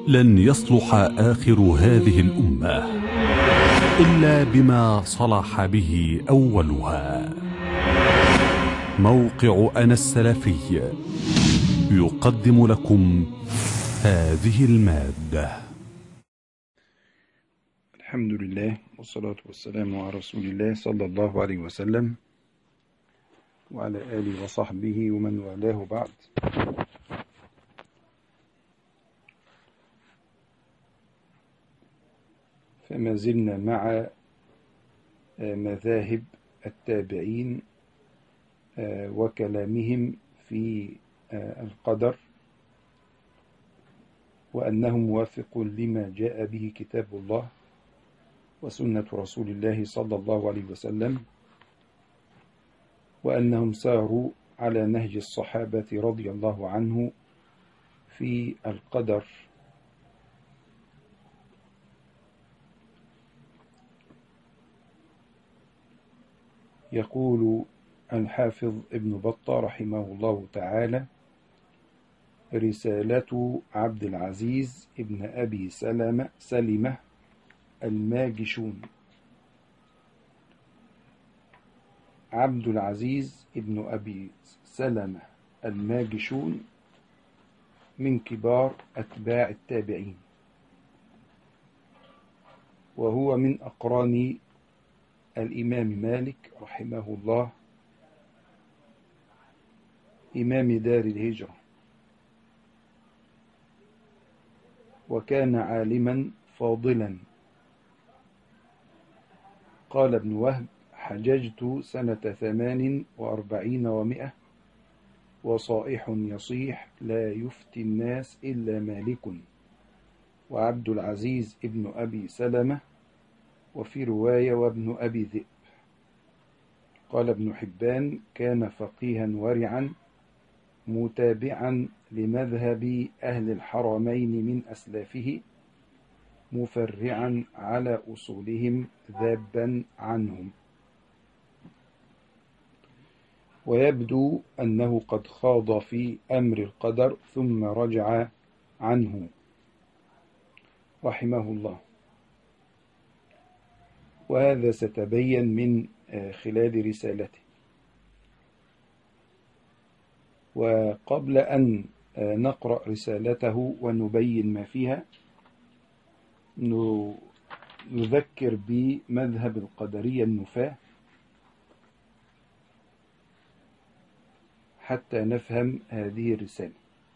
لن يصلح آخر هذه الأمة إلا بما صلح به أولها. موقع أنا السلفي يقدم لكم هذه المادة. الحمد لله والصلاة والسلام على رسول الله صلى الله عليه وسلم وعلى آله وصحبه ومن والاه بعد. فما زلنا مع مذاهب التابعين وكلامهم في القدر، وأنه موافق لما جاء به كتاب الله وسنة رسول الله صلى الله عليه وسلم، وأنهم ساروا على نهج الصحابة رضي الله عنه في القدر. يقول الحافظ ابن بطة رحمه الله تعالى: رسالة عبد العزيز ابن أبي سلمة الماجشون. عبد العزيز ابن أبي سلمة الماجشون من كبار أتباع التابعين، وهو من أقران الإمام مالك رحمه الله إمام دار الهجرة، وكان عالما فاضلا. قال ابن وهب: حججت سنة 48 و100 وصائح يصيح لا يفتي الناس إلا مالك وعبد العزيز ابن أبي سلمة، وفي رواية وابن أبي ذئب. قال ابن حبان: كان فقيها ورعا متابعا لمذهب أهل الحرمين من أسلافه، مفرعا على أصولهم ذابا عنهم. ويبدو أنه قد خاض في أمر القدر ثم رجع عنه رحمه الله، وهذا ستبين من خلال رسالته. وقبل أن نقرأ رسالته ونبين ما فيها، نذكر بمذهب القدرية النفاة حتى نفهم هذه الرسالة.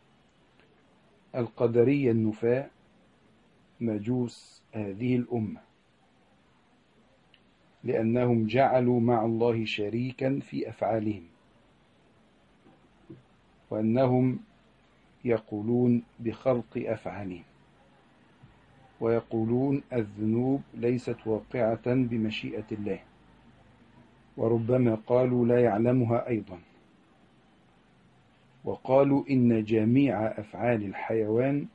القدرية النفاة مجوس هذه الأمة، لأنهم جعلوا مع الله شريكا في أفعالهم، وأنهم يقولون بخلق أفعالهم، ويقولون الذنوب ليست واقعة بمشيئة الله، وربما قالوا لا يعلمها أيضا. وقالوا إن جميع أفعال الحيوان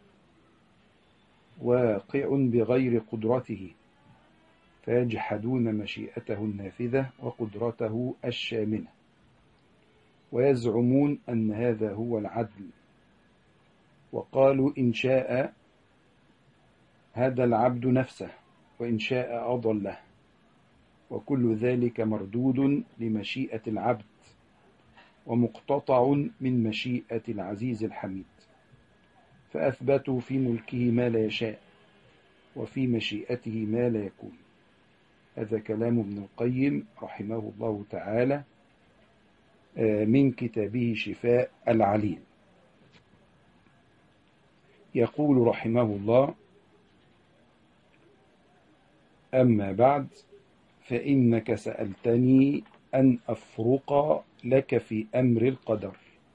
واقع بغير قدرته، فيجحدون مشيئته النافذة وقدرته الشاملة، ويزعمون أن هذا هو العدل. وقالوا إن شاء هدى العبد نفسه وإن شاء أضله، وكل ذلك مردود لمشيئة العبد ومقتطع من مشيئة العزيز الحميد، فأثبتوا في ملكه ما لا يشاء وفي مشيئته ما لا يكون. هذا كلام ابن القيم رحمه الله تعالى من كتابه شفاء العليل. يقول رحمه الله: أما بعد، فإنك سألتني أن أفرق لك في أمر القدر.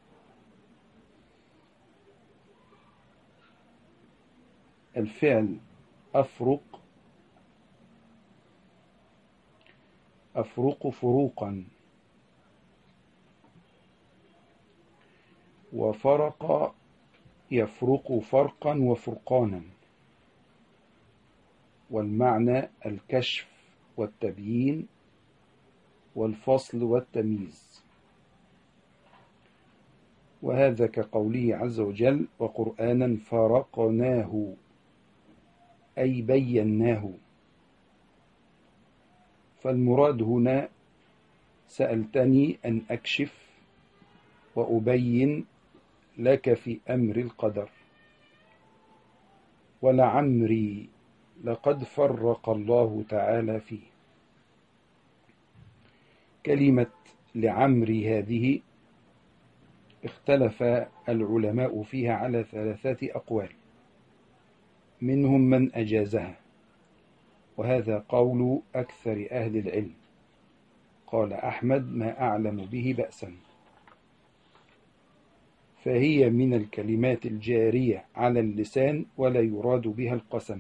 الفعل أفرق فروقا، وفرق يفرق فرقا وفرقانا، والمعنى الكشف والتبيين والفصل والتمييز. وهذا كقوله عز وجل: وقرآنا فرقناه أي بيناه. فالمراد هنا سألتني أن أكشف وأبين لك في أمر القدر. ولعمري لقد فرق الله تعالى فيه. كلمة لعمري هذه اختلف العلماء فيها على 3 أقوال، منهم من أجازها، وهذا قول أكثر أهل العلم. قال أحمد: ما أعلم به بأسا. فهي من الكلمات الجارية على اللسان ولا يراد بها القسم،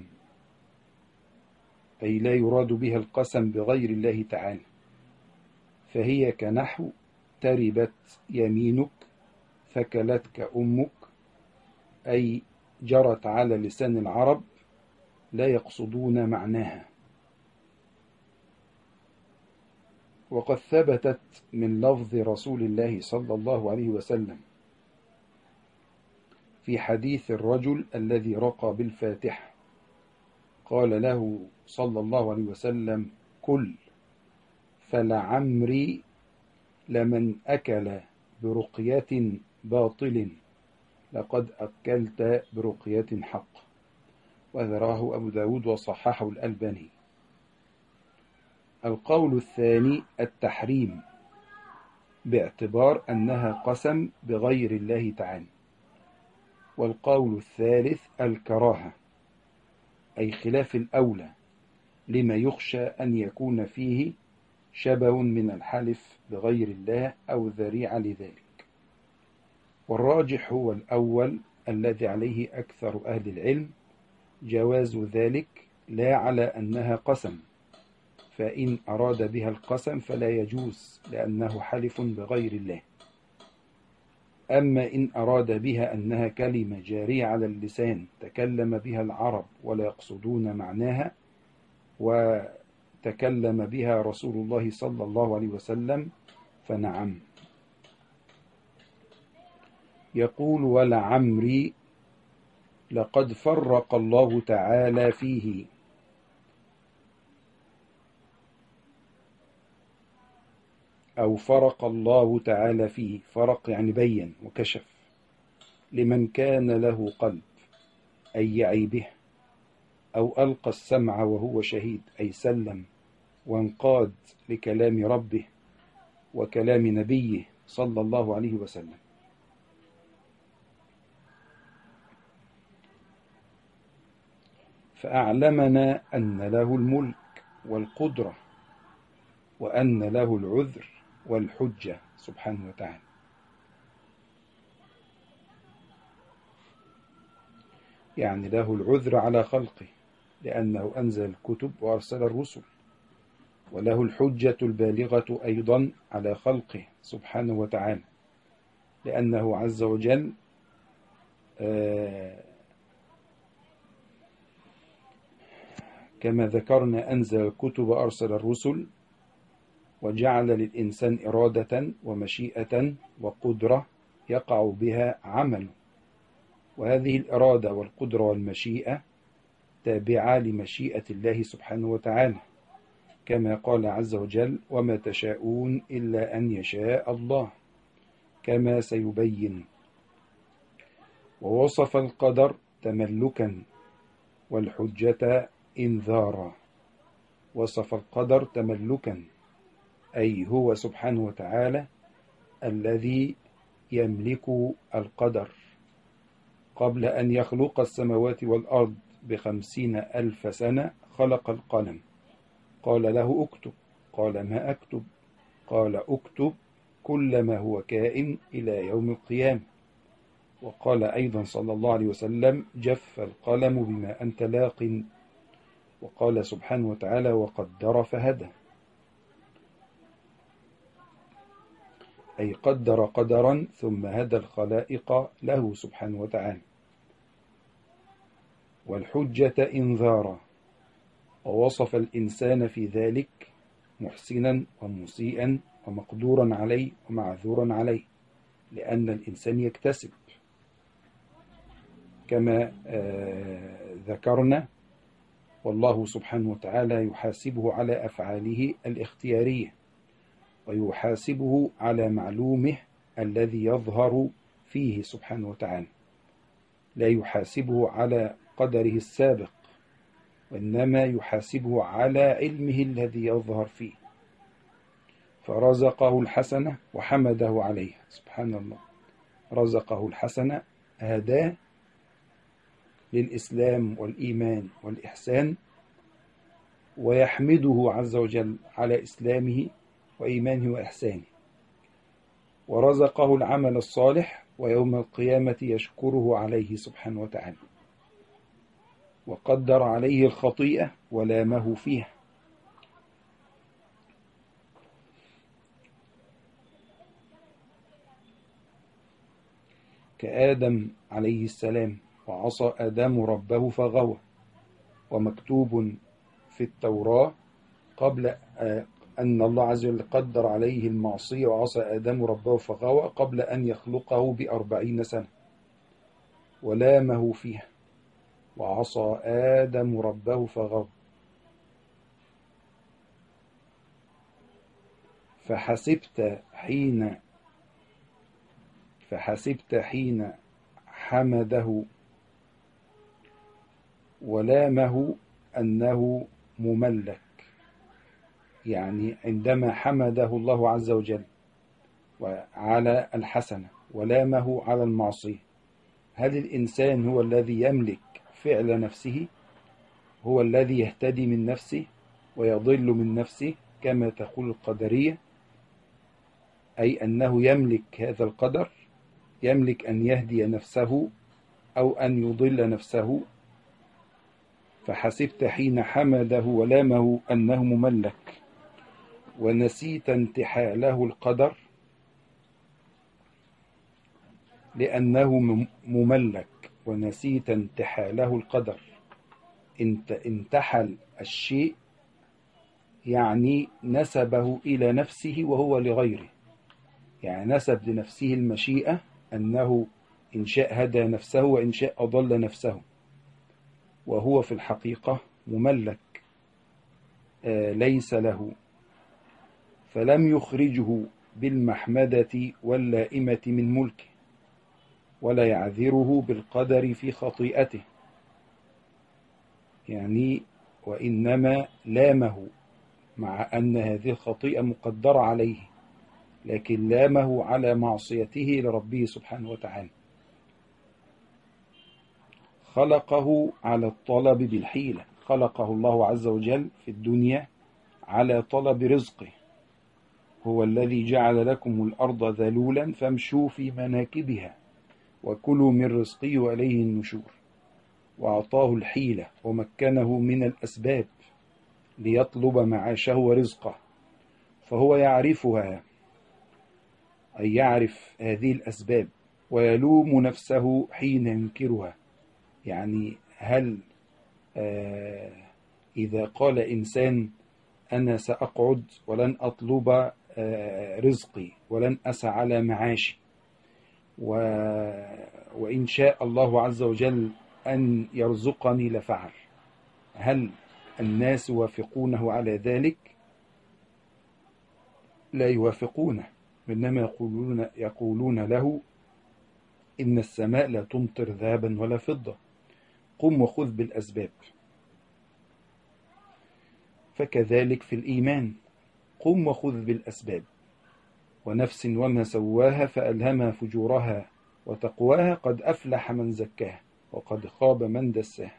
أي لا يراد بها القسم بغير الله تعالى. فهي كنحو تربت يمينك ثكلتك أمك، أي جرت على لسان العرب لا يقصدون معناها. وقد ثبتت من لفظ رسول الله صلى الله عليه وسلم في حديث الرجل الذي رقى بالفاتحة، قال له صلى الله عليه وسلم: كل، فلعمري لمن أكل برقية باطل لقد أكلت برقية حق. وذراه أبو داود وصححه الألباني. القول الثاني التحريم، باعتبار أنها قسم بغير الله تعالى. والقول الثالث الكراهة، أي خلاف الأولى، لما يخشى أن يكون فيه شبه من الحلف بغير الله أو ذريعة لذلك. والراجح هو الأول الذي عليه أكثر أهل العلم، جواز ذلك، لا على أنها قسم، فإن أراد بها القسم فلا يجوز لأنه حلف بغير الله. أما إن أراد بها أنها كلمة جارية على اللسان تكلم بها العرب ولا يقصدون معناها، وتكلم بها رسول الله صلى الله عليه وسلم، فنعم. يقول: ولعمري لقد فرق الله تعالى فيه. أو فرق الله تعالى فيه، فرق يعني بين وكشف، لمن كان له قلب، أي يعي به، أو ألقى السمع وهو شهيد، أي سلم وانقاد لكلام ربه وكلام نبيه صلى الله عليه وسلم. فأعلمنا أن له الملك والقدرة، وأن له العذر والحجة سبحانه وتعالى. يعني له العذر على خلقه لأنه أنزل الكتب وأرسل الرسل، وله الحجة البالغة أيضا على خلقه سبحانه وتعالى، لأنه عز وجل كما ذكرنا أنزل الكتب وأرسل الرسل، وجعل للإنسان إرادة ومشيئة وقدرة يقع بها عمله، وهذه الإرادة والقدرة والمشيئة تابعة لمشيئة الله سبحانه وتعالى، كما قال عز وجل: وما تشاءون إلا أن يشاء الله، كما سيبين. ووصف القدر تملكا والحجة إنذارا. وصف القدر تملكا، أي هو سبحانه وتعالى الذي يملك القدر. قبل أن يخلق السماوات والأرض ب50,000 سنة خلق القلم، قال له اكتب، قال ما أكتب؟ قال اكتب كل ما هو كائن إلى يوم القيامة. وقال أيضا صلى الله عليه وسلم: جف القلم بما أنت لاق. وقال سبحانه وتعالى: وقدر فهدى، أي قدر قدرا ثم هدى الخلائق له سبحانه وتعالى. والحجة إنذارا، ووصف الإنسان في ذلك محسنا ومسيئا ومقدورا عليه ومعذورا عليه، لأن الإنسان يكتسب كما ذكرنا والله سبحانه وتعالى يحاسبه على أفعاله الاختيارية، ويحاسبه على معلومه الذي يظهر فيه سبحانه وتعالى، لا يحاسبه على قدره السابق، وإنما يحاسبه على علمه الذي يظهر فيه. فرزقه الحسنة وحمده عليها، سبحان الله، رزقه الحسنة، هداه للإسلام والإيمان والإحسان، ويحمده عز وجل على إسلامه وإيمانه وإحسانه. ورزقه العمل الصالح، ويوم القيامة يشكره عليه سبحانه وتعالى. وقدر عليه الخطيئة ولامه فيها. كآدم عليه السلام، وعصى آدم ربه فغوى، ومكتوب في التوراة قبل أن الله عز وجل قدر عليه المعصية وعصى آدم ربه فغوى قبل أن يخلقه ب40 سنة، ولامه فيها، وعصى آدم ربه فغوى. فحسبت حين حمده ولامه أنه مملك، يعني عندما حمده الله عز وجل على الحسنة ولامه على المعصية، هل الإنسان هو الذي يملك فعل نفسه؟ هو الذي يهتدي من نفسه ويضل من نفسه كما تقول القدرية، أي أنه يملك هذا القدر، يملك أن يهدي نفسه أو أن يضل نفسه. فحسبت حين حمده ولامه أنه مملك، ونسيت انتحاله القدر لأنه مملك، ونسيت انتحاله القدر. انتحل الشيء يعني نسبه إلى نفسه وهو لغيره، يعني نسب لنفسه المشيئة، أنه إن شاء هدى نفسه وإن شاء أضل نفسه، وهو في الحقيقة مملك ليس له، فلم يخرجه بالمحمدة واللائمة من ملكه، ولا يعذره بالقدر في خطيئته، يعني وإنما لامه مع أن هذه الخطيئة مقدرة عليه، لكن لامه على معصيته لربه سبحانه وتعالى. خلقه على الطلب بالحيلة، خلقه الله عز وجل في الدنيا على طلب رزقه. هو الذي جعل لكم الأرض ذلولا فامشوا في مناكبها وكلوا من رزقه وإليه النشور. وأعطاه الحيلة ومكنه من الأسباب ليطلب معاشه ورزقه، فهو يعرفها، أي يعرف هذه الأسباب، ويلوم نفسه حين ينكرها. يعني هل إذا قال إنسان أنا سأقعد ولن أطلب رزقي ولن أسعى على معاشي، وإن شاء الله عز وجل أن يرزقني لفعل، هل الناس يوافقونه على ذلك؟ لا يوافقونه، إنما يقولون له إن السماء لا تمطر ذهبا ولا فضة، قم وخذ بالأسباب. فكذلك في الإيمان، قم وخذ بالأسباب. ونفس وما سواها فألهمها فجورها وتقواها، قد أفلح من زكاها وقد خاب من دساها.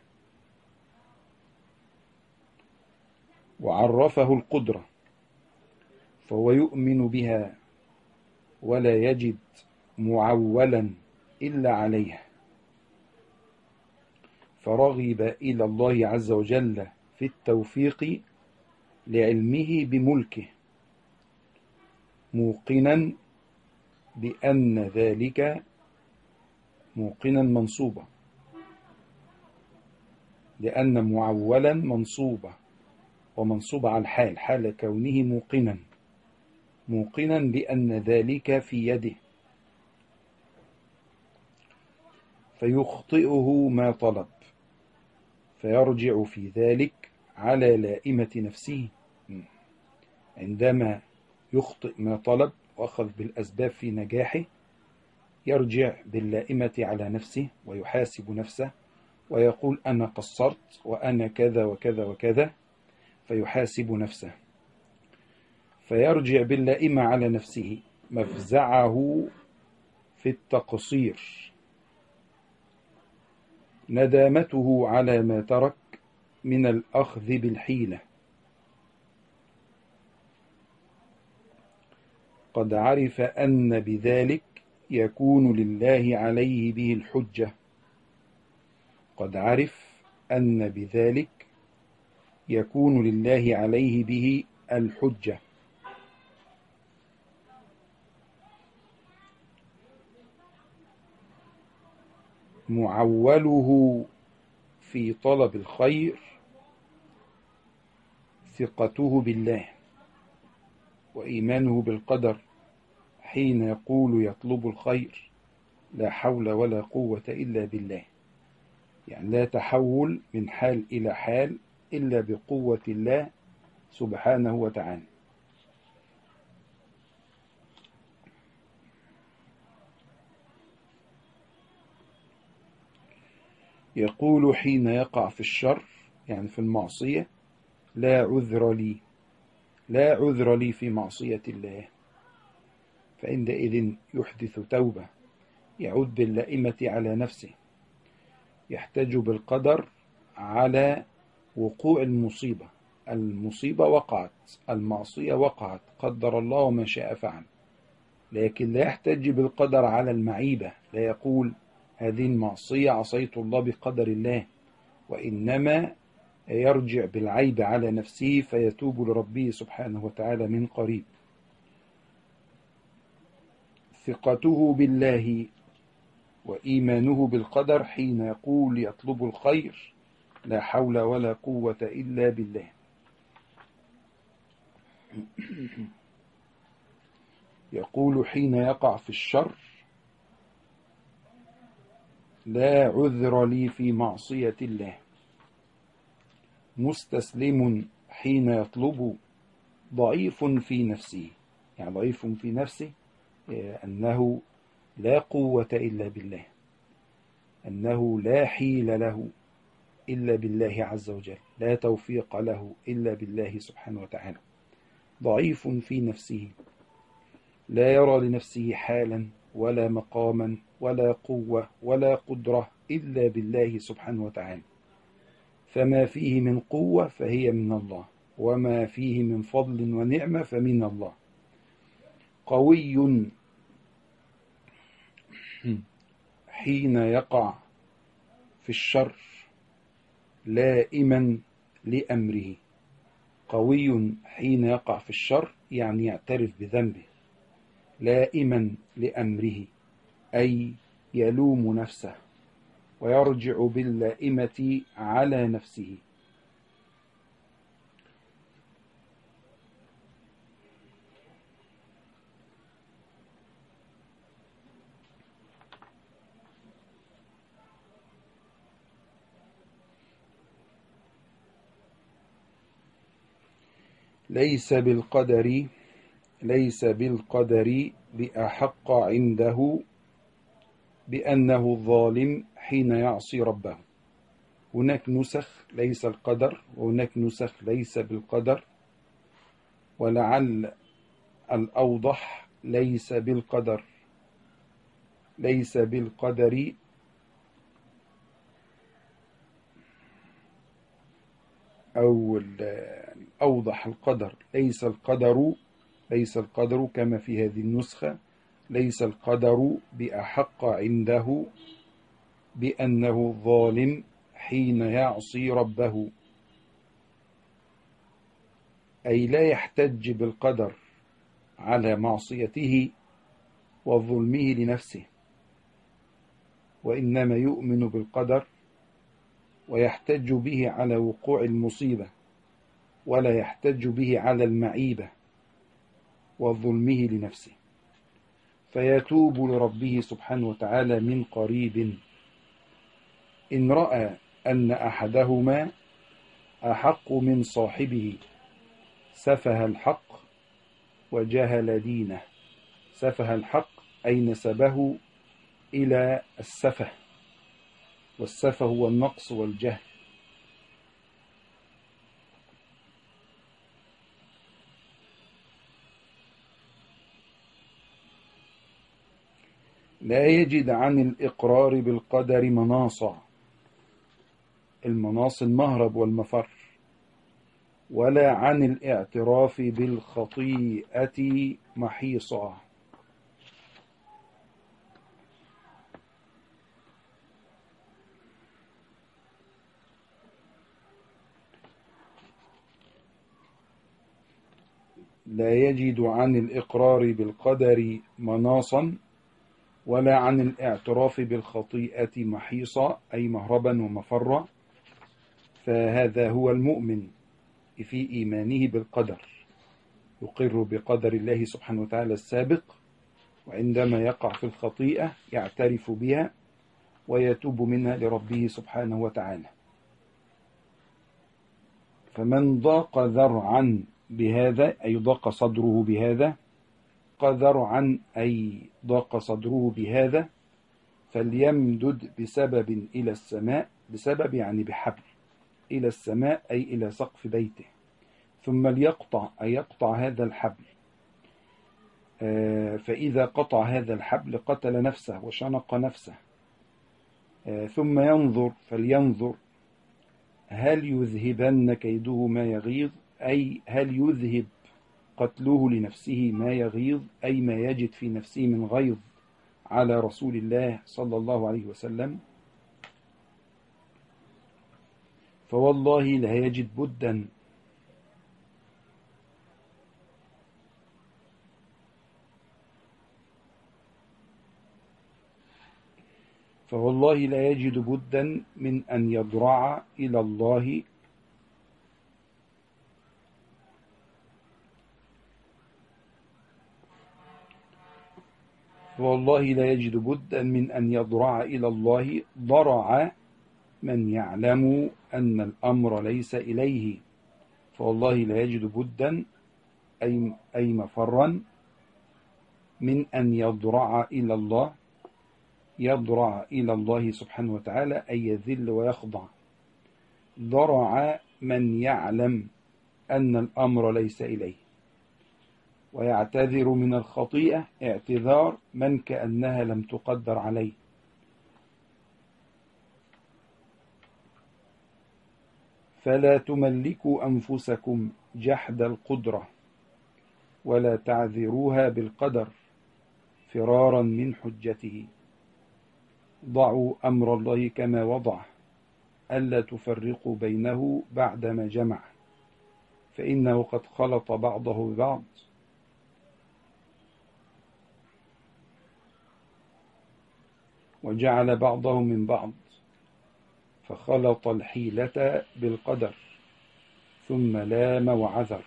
وعرفه القدرة فهو يؤمن بها ولا يجد معولا إلا عليها، فرغب إلى الله عز وجل في التوفيق لعلمه بملكه، موقنا بأن ذلك، موقنا منصوبة، لأن معولا منصوبة ومنصوبة على الحال، حال كونه موقنا بأن ذلك في يده، فيخطئه ما طلب، فيرجع في ذلك على لائمة نفسه عندما يخطئ ما طلب وأخذ بالأسباب في نجاحه، يرجع باللائمة على نفسه ويحاسب نفسه ويقول أنا قصرت وأنا كذا وكذا وكذا، فيحاسب نفسه، فيرجع باللائمة على نفسه مفزعه في التقصير، ندامته على ما ترك من الأخذ بالحيلة. قد عرف أن بذلك يكون لله عليه به الحجة. قد عرف أن بذلك يكون لله عليه به الحجة. معوله في طلب الخير ثقته بالله وإيمانه بالقدر، حين يقول يطلب الخير لا حول ولا قوة إلا بالله، يعني لا تحول من حال إلى حال إلا بقوة الله سبحانه وتعالى. يقول حين يقع في الشر، يعني في المعصية، لا عذر لي، لا عذر لي في معصية الله، فعندئذ يحدث توبة، يعود باللائمة على نفسه، يحتج بالقدر على وقوع المصيبة. المصيبة وقعت، المعصية وقعت، قدر الله وما شاء فعل، لكن لا يحتج بالقدر على المعيبة، لا يقول هذه المعصية عصيت الله بقدر الله، وإنما يرجع بالعيب على نفسه فيتوب لربه سبحانه وتعالى من قريب. ثقته بالله وإيمانه بالقدر حين يقول يطلب الخير لا حول ولا قوة إلا بالله. يقول حين يقع في الشر لا عذر لي في معصية الله. مستسلم حين يطلب ضعيف في نفسه، يعني ضعيف في نفسه أنه لا قوة إلا بالله، أنه لا حيل له إلا بالله عز وجل، لا توفيق له إلا بالله سبحانه وتعالى. ضعيف في نفسه، لا يرى لنفسه حالا ولا مقاما ولا قوة ولا قدرة إلا بالله سبحانه وتعالى، فما فيه من قوة فهي من الله، وما فيه من فضل ونعمة فمن الله. قوي حين يقع في الشر لائما لأمره. قوي حين يقع في الشر يعني يعترف بذنبه، لائما لأمره أي يلوم نفسه ويرجع باللائمة على نفسه. ليس بالقدر بأحق عنده بأنه الظالم حين يعصي ربه. هناك نسخ ليس القدر، وهناك نسخ ليس بالقدر، ولعل الأوضح ليس بالقدر. ليس بالقدر أو أوضح القدر، ليس القدر كما في هذه النسخة، ليس القدر بأحق عنده بأنه ظالم حين يعصي ربه، أي لا يحتج بالقدر على معصيته وظلمه لنفسه، وإنما يؤمن بالقدر ويحتج به على وقوع المصيبة، ولا يحتج به على المعيبة وظلمه لنفسه، فيتوب لربه سبحانه وتعالى من قريب إن رأى أن أحدهما أحق من صاحبه، سفه الحق وجهل دينه. سفه الحق أي نسبه إلى السفه، والسفه هو النقص والجهل. لا يجد عن الإقرار بالقدر مناصا، المناص المهرب والمفر، ولا عن الاعتراف بالخطيئة محيصا. لا يجد عن الإقرار بالقدر مناصا ولا عن الاعتراف بالخطيئة محيصا، أي مهربا ومفرا. فهذا هو المؤمن في إيمانه بالقدر، يقر بقدر الله سبحانه وتعالى السابق، وعندما يقع في الخطيئة يعترف بها ويتوب منها لربه سبحانه وتعالى. فمن ضاق ذرعا بهذا أي ضاق صدره بهذا، ذرعا أي ضاق صدره بهذا، فليمدد بسبب إلى السماء، بسبب يعني بحبل، إلى السماء أي إلى سقف بيته، ثم ليقطع أي يقطع هذا الحبل. فإذا قطع هذا الحبل قتل نفسه وشنق نفسه. ثم ينظر، فلينظر هل يذهبن كيده ما يغيظ، أي هل يذهب قتله لنفسه ما يغيظ، أي ما يجد في نفسه من غيظ على رسول الله صلى الله عليه وسلم. فوالله لا يجد بدا فوالله لا يجد بدا من أن يضرع إلى الله فوالله لا يجد بدا من أن يضرع إلى الله ضرع من يعلم أن الأمر ليس إليه. فوالله لا يجد بدا أي مفرا من أن يضرع إلى الله، يضرع إلى الله سبحانه وتعالى أي يذل ويخضع. ضرع من يعلم أن الأمر ليس إليه، ويعتذر من الخطيئة اعتذار من كأنها لم تقدر عليه. فلا تملكوا أنفسكم جحد القدرة، ولا تعذروها بالقدر فرارا من حجته. ضعوا أمر الله كما وضع، ألا تفرقوا بينه بعدما جمع، فإنه قد خلط بعضه ببعض، وجعل بعضه من بعض، فخلط الحيلة بالقدر ثم لام وعذر.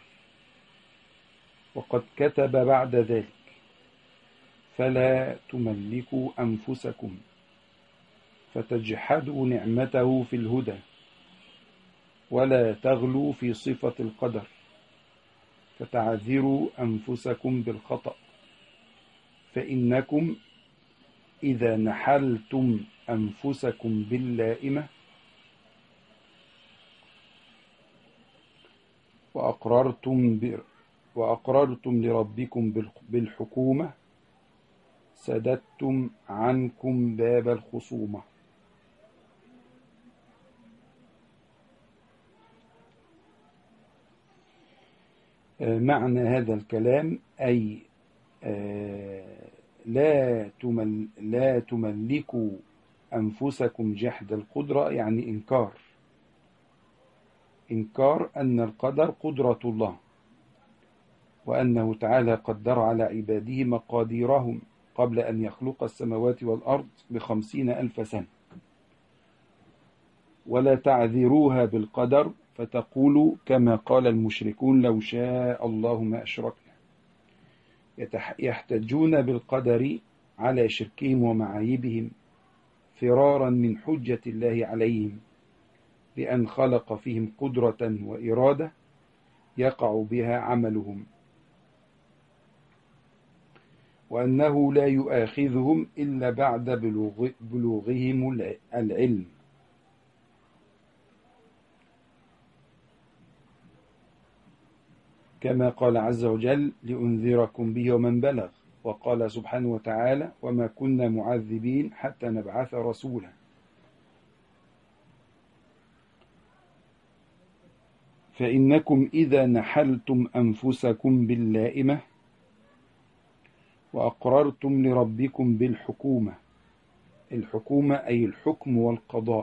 وقد كتب بعد ذلك: فلا تملكوا أنفسكم فتجحدوا نعمته في الهدى، ولا تغلوا في صفة القدر فتعذروا أنفسكم بالخطأ. فإنكم إذا نحلتم أنفسكم باللائمة وأقررتم لربكم بالحكومة سددتم عنكم باب الخصومة. معنى هذا الكلام أي لا تملكوا أنفسكم جحد القدرة، يعني إنكار أن القدر قدرة الله، وأنه تعالى قدر على عباده مقاديرهم قبل أن يخلق السماوات والأرض ب50,000 سنة. ولا تعذروها بالقدر فتقولوا كما قال المشركون: لو شاء الله ما أشركنا. يحتجون بالقدر على شركهم ومعايبهم فرارا من حجة الله عليهم، بأن خلق فيهم قدرة وإرادة يقع بها عملهم، وأنه لا يؤاخذهم إلا بعد بلوغهم العلم. كما قال عز وجل: لأنذركم به ومن بلغ. وقال سبحانه وتعالى: وما كنا معذبين حتى نبعث رسولا. فإنكم إذا نحلتم أنفسكم باللائمة وأقررتم لربكم بالحكومة، الحكومة أي الحكم والقضاء،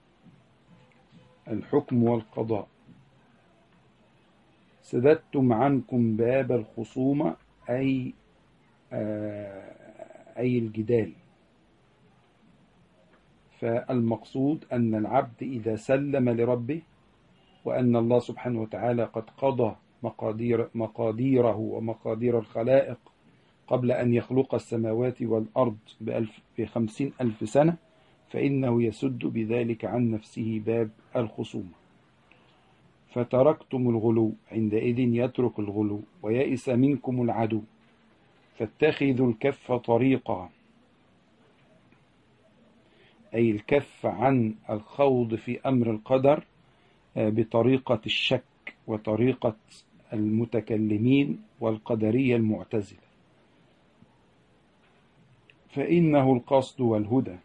الحكم والقضاء، سددتم عنكم باب الخصومة أي الجدال. فالمقصود أن العبد إذا سلم لربه، وأن الله سبحانه وتعالى قد قضى مقاديره ومقادير الخلائق قبل أن يخلق السماوات والأرض ب50,000 سنة، فإنه يسد بذلك عن نفسه باب الخصومة. فتركتم الغلو، عندئذ يترك الغلو، ويئس منكم العدو، فاتخذوا الكف طريقا، أي الكف عن الخوض في أمر القدر بطريقة الشك وطريقة المتكلمين والقدرية المعتزلة، فإنه القصد والهدى.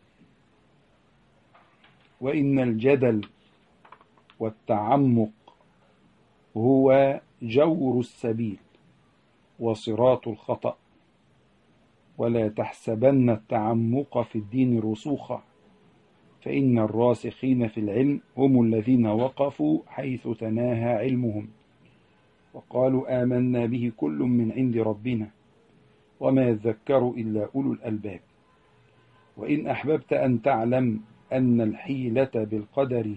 وإن الجدل والتعمق هو جور السبيل وصراط الخطأ، ولا تحسبن التعمق في الدين رسوخا، فإن الراسخين في العلم هم الذين وقفوا حيث تناهى علمهم وقالوا آمنا به كل من عند ربنا وما يذكر إلا أولو الألباب. وإن أحببت أن تعلم أن الحيلة بالقدر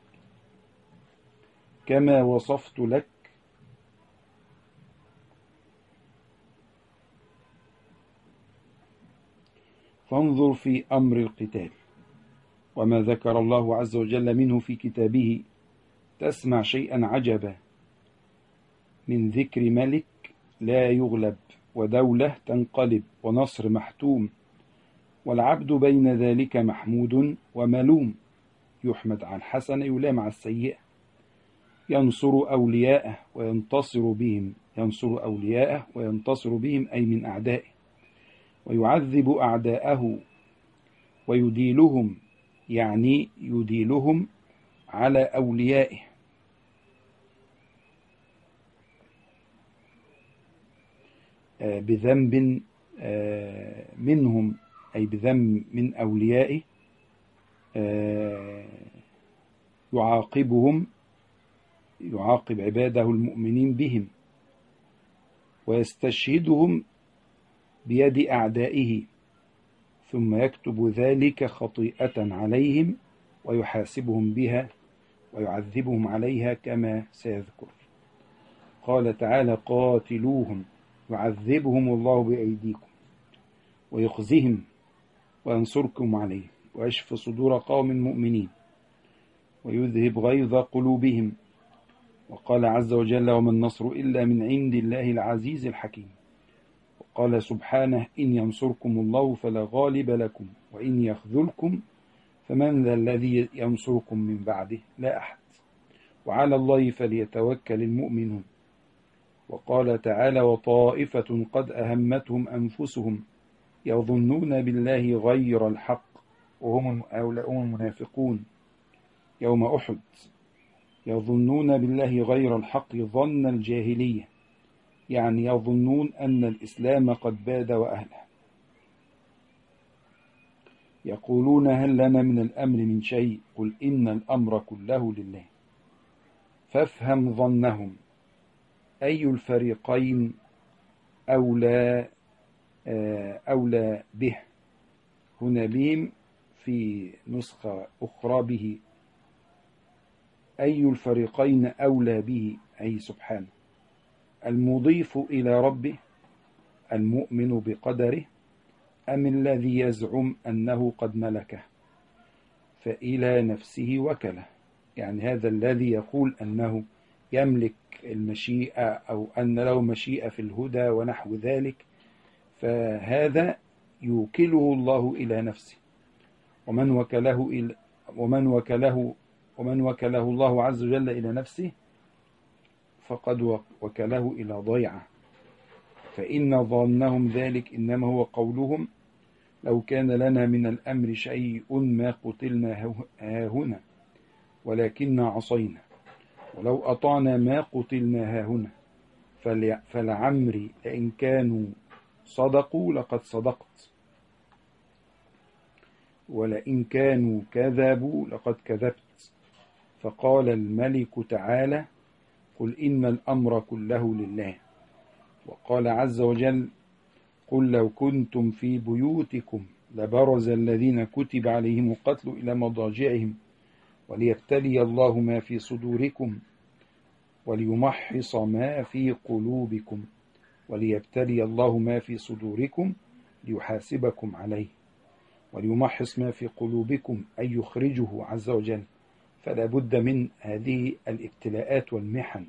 كما وصفت لك، فانظر في أمر القتال وما ذكر الله عز وجل منه في كتابه، تسمع شيئا عجبا من ذكر ملك لا يغلب، ودولة تنقلب، ونصر محتوم، والعبد بين ذلك محمود وملوم، يحمد على الحسنة يلام على السيئة، ينصر أولياءه وينتصر بهم، ينصر أولياءه وينتصر بهم أي من أعدائه، ويعذب أعداءه ويديلهم، يعني يديلهم على أوليائه، بذنب منهم، أي بذنب من أوليائه، يعاقبهم، يعاقب عباده المؤمنين بهم، ويستشهدهم بيد أعدائه، ثم يكتب ذلك خطيئة عليهم ويحاسبهم بها ويعذبهم عليها كما سيذكر. قال تعالى: قاتلوهم يعذبهم الله بأيديكم ويخزهم وينصركم عليهم ويشفي صدور قوم مؤمنين ويذهب غيظ قلوبهم. وقال عز وجل: وما النصر إلا من عند الله العزيز الحكيم. وقال سبحانه: إن ينصركم الله فلا غالب لكم وإن يخذلكم فمن ذا الذي ينصركم من بعده؟ لا أحد، وعلى الله فليتوكل المؤمنون. وقال تعالى: وطائفة قد أهمتهم أنفسهم يظنون بالله غير الحق وهم المنافقون يوم أحد، يظنون بالله غير الحق ظن الجاهلية، يعني يظنون أن الإسلام قد باد وأهله، يقولون هل لنا من الأمر من شيء، قل إن الأمر كله لله. فافهم ظنهم، أي الفريقين أولى به، هنا بهم في نسخة أخرى به، أي الفريقين أولى به، أي سبحانه، المضيف إلى ربه المؤمن بقدره، أم الذي يزعم أنه قد ملكه فإلى نفسه وكله، يعني هذا الذي يقول أنه يملك المشيئة أو أن له مشيئة في الهدى ونحو ذلك، فهذا يوكله الله إلى نفسه، ومن وكله الله عز وجل إلى نفسه فقد وكله إلى ضيعة. فإن ظنهم ذلك إنما هو قولهم لو كان لنا من الأمر شيء ما قتلنا هاهنا ولكننا عصينا، ولو أطعنا ما قتلنا هاهنا، فلعمري لئن كانوا صدقوا لقد صدقت، ولئن كانوا كذبوا لقد كذبت. فقال الملك تعالى: قل إن الأمر كله لله. وقال عز وجل: قل لو كنتم في بيوتكم لبرز الذين كتب عليهم القتل إلى مضاجعهم وليبتلي الله ما في صدوركم وليمحص ما في قلوبكم وليبتلي الله ما في صدوركم ليحاسبكم عليه وليمحص ما في قلوبكم أي يخرجه عز وجل. فلا بد من هذه الابتلاءات والمحن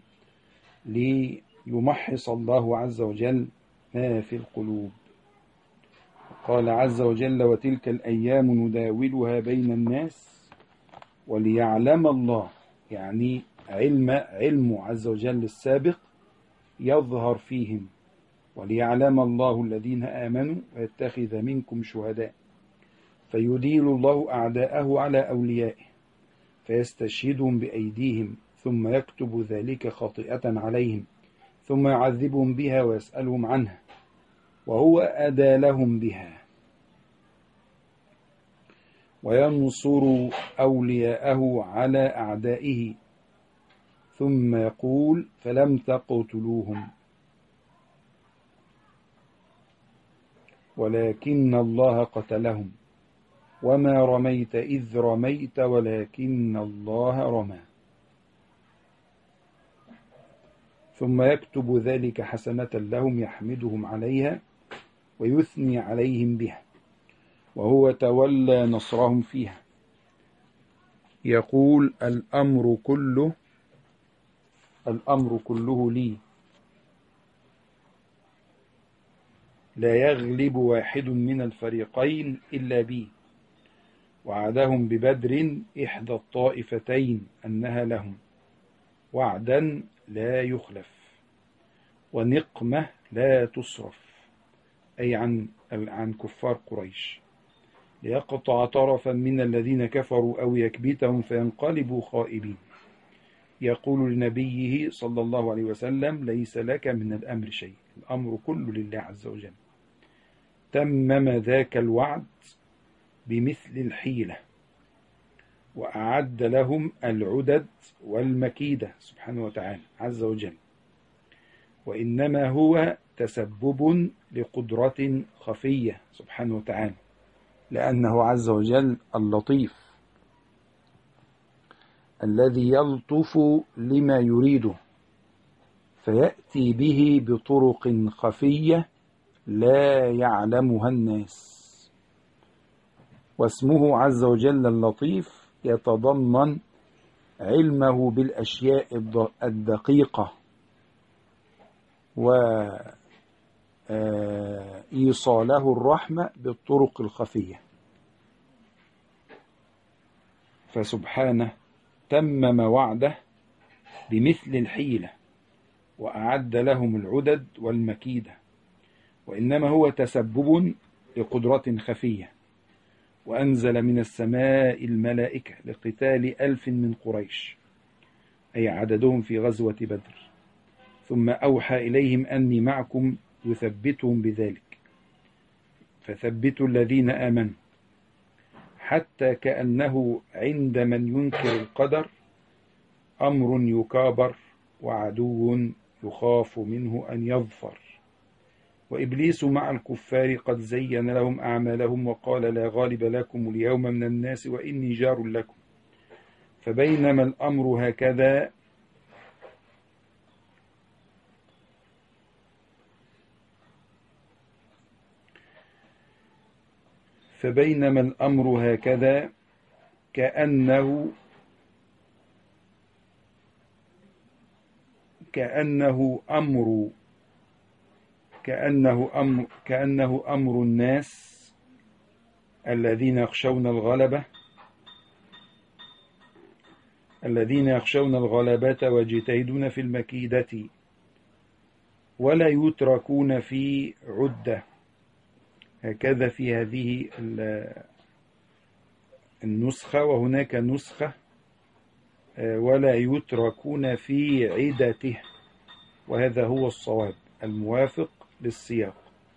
ليمحص الله عز وجل ما في القلوب. قال عز وجل: وتلك الأيام نداولها بين الناس وليعلم الله، يعني علمه عز وجل السابق يظهر فيهم، وليعلم الله الذين آمنوا ويتخذ منكم شهداء، فيديل الله أعداءه على أوليائه فيستشهدهم بأيديهم ثم يكتب ذلك خاطئة عليهم ثم يعذبهم بها ويسألهم عنها وهو أدى لهم بها، وينصر أولياءه على أعدائه ثم يقول: فلم تقتلوهم ولكن الله قتلهم وما رميت إذ رميت ولكن الله رمى، ثم يكتب ذلك حسنة لهم يحمدهم عليها ويثني عليهم بها، وهو تولى نصرهم فيها. يقول: الأمر كله لي، لا يغلب واحد من الفريقين إلا بي، وعدهم ببدر إحدى الطائفتين أنها لهم وعدا لا يخلف، ونقمة لا تصرف، أي عن كفار قريش، ليقطع طرفا من الذين كفروا أو يكبتهم فينقلبوا خائبين. يقول لنبيه صلى الله عليه وسلم: ليس لك من الأمر شيء، الأمر كله لله عز وجل. تمم ذاك الوعد بمثل الحيلة، وأعد لهم العدد والمكيدة سبحانه وتعالى عز وجل، وإنما هو تسبب لقدرة خفية سبحانه وتعالى، لأنه عز وجل اللطيف الذي يلطف لما يريده فيأتي به بطرق خفية لا يعلمها الناس. واسمه عز وجل اللطيف يتضمن علمه بالأشياء الدقيقة وإيصاله الرحمة بالطرق الخفية. فسبحانه تمم وعده بمثل الحيلة وأعد لهم العدد والمكيدة، وإنما هو تسبب لقدرة خفية. وأنزل من السماء الملائكة لقتال 1000 من قريش، أي عددهم في غزوة بدر، ثم أوحى إليهم أني معكم يثبتهم بذلك، فثبتوا الذين آمنوا، حتى كأنه عند من ينكر القدر أمر يكابر وعدو يخاف منه أن يظفر. وإبليس مع الكفار قد زين لهم أعمالهم وقال: لا غالب لكم اليوم من الناس وإني جار لكم. فبينما الأمر هكذا كأنه كأنه أمر الناس الذين يخشون الغلبة ويجتهدون في المكيدة ولا يتركون في عدة. هكذا في هذه النسخة، وهناك نسخة ولا يتركون في عدته، وهذا هو الصواب الموافق للسياق.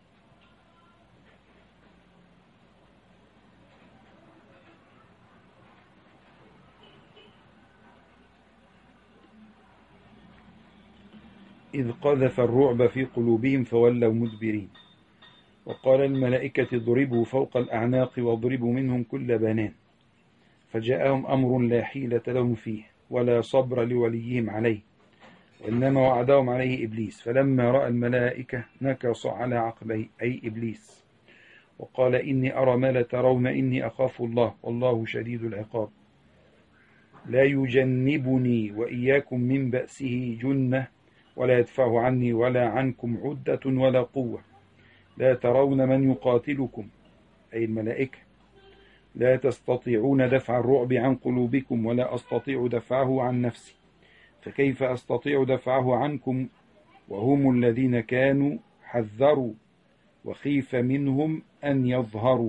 إذ قذف الرعب في قلوبهم فولوا مدبرين. وقال الملائكة اضربوا فوق الأعناق واضربوا منهم كل بنان. فجاءهم أمر لا حيلة لهم فيه ولا صبر لوليهم عليه، وإنما وعدهم عليه إبليس. فلما رأى الملائكة نكص على عقبيه، أي إبليس، وقال إني أرى ما لا ترون إني أخاف الله والله شديد العقاب. لا يجنبني وإياكم من بأسه جنة ولا يدفع عني ولا عنكم عدة ولا قوة. لا ترون من يقاتلكم، أي الملائكة، لا تستطيعون دفع الرعب عن قلوبكم ولا أستطيع دفعه عن نفسي، فكيف أستطيع دفعه عنكم وهم الذين كانوا حذروا وخيف منهم أن يظهروا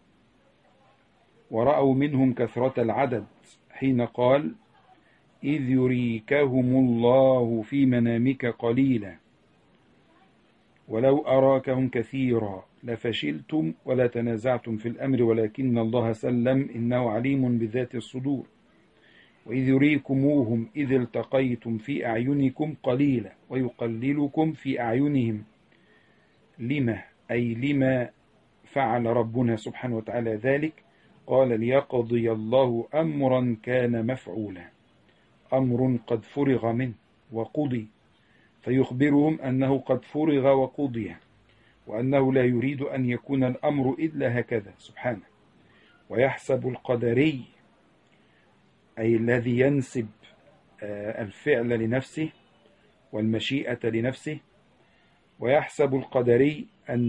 ورأوا منهم كثرة العدد، حين قال إذ يريكهم الله في منامك قليلا ولو أراكهم كثيرا لفشلتم ولا تنازعتم في الأمر ولكن الله سلم إنه عليم بذات الصدور. وإذ يريكموهم إذ التقيتم في أعينكم قليلا ويقللكم في أعينهم لما، أي لما فعل ربنا سبحانه وتعالى ذلك؟ قال ليقضي الله أمرا كان مفعولا، أمر قد فرغ منه وقضي، فيخبرهم أنه قد فرغ وقضي، وأنه لا يريد أن يكون الأمر إلا هكذا سبحانه. ويحسب القدري، أي الذي ينسب الفعل لنفسه والمشيئة لنفسه، ويحسب القدري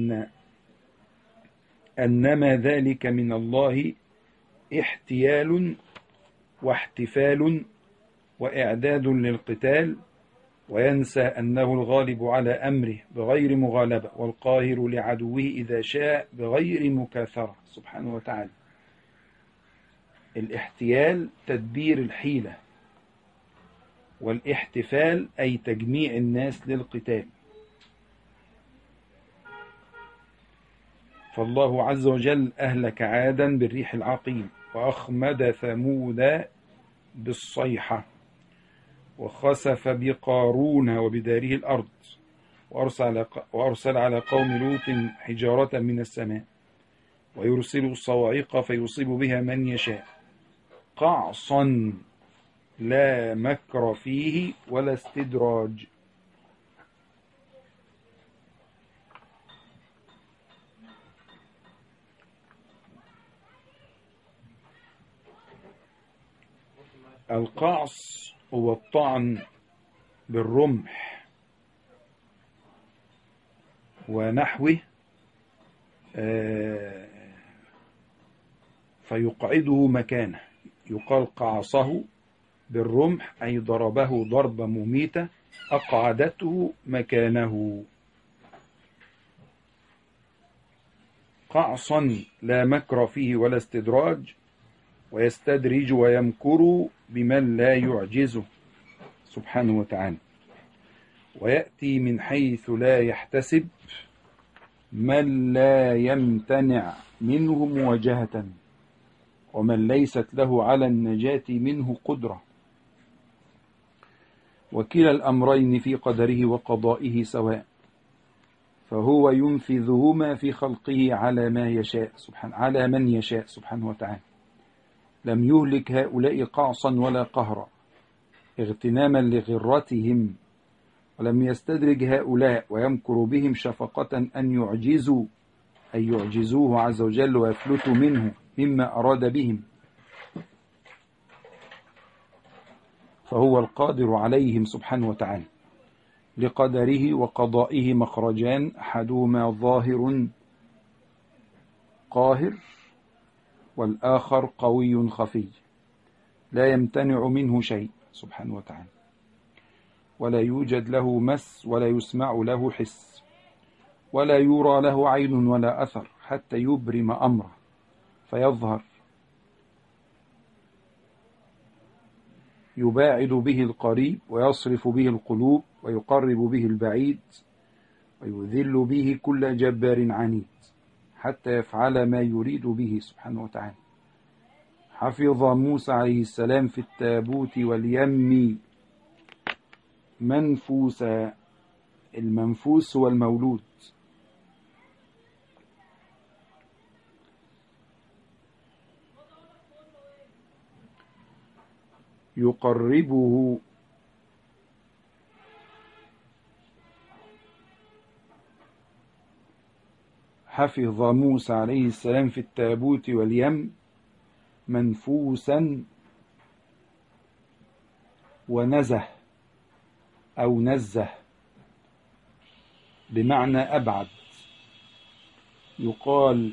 أنما ذلك من الله احتيال واحتفال وإعداد للقتال، وينسى أنه الغالب على أمره بغير مغالبة والقاهر لعدوه إذا شاء بغير مكاثرة سبحانه وتعالى. الاحتيال تدبير الحيلة، والاحتفال أي تجميع الناس للقتال. فالله عز وجل أهلك عادا بالريح العقيم، وأخمد ثمود بالصيحة، وخسف بقارون وبداره الأرض، وأرسل على قوم لوط حجارة من السماء، ويرسل الصواعق فيصيب بها من يشاء، قعصا لا مكر فيه ولا استدراج. القعص هو الطعن بالرمح ونحوه، فيقعده مكانه. يقال قعصه بالرمح أي ضربه ضربة مميتة أقعدته مكانه. قعصا لا مكر فيه ولا استدراج، ويستدرج ويمكر بمن لا يعجزه سبحانه وتعالى، ويأتي من حيث لا يحتسب من لا يمتنع منه مواجهة، ومن ليست له على النجاة منه قدرة. وكلا الأمرين في قدره وقضائه سواء، فهو ينفذهما في خلقه على ما يشاء على من يشاء سبحانه وتعالى. لم يهلك هؤلاء قعصا ولا قهرا اغتناما لغرتهم، ولم يستدرج هؤلاء ويمكر بهم شفقة أن يعجزوا، أي يعجزوه عز وجل ويفلتوا منه مما أراد بهم، فهو القادر عليهم سبحانه وتعالى. لقدره وقضائه مخرجان، أحدهما ظاهر قاهر، والآخر قوي خفي لا يمتنع منه شيء سبحانه وتعالى، ولا يوجد له مس ولا يسمع له حس ولا يرى له عين ولا أثر حتى يبرم أمره فيظهر، يباعد به القريب ويصرف به القلوب ويقرب به البعيد ويذل به كل جبار عنيد حتى يفعل ما يريد به سبحانه وتعالى. حفظ موسى عليه السلام في التابوت واليم منفوسا، المنفوس هو المولود، يقربه حفظ موسى عليه السلام في التابوت واليم منفوسا ونزه أو نزه بمعنى أبعد، يقال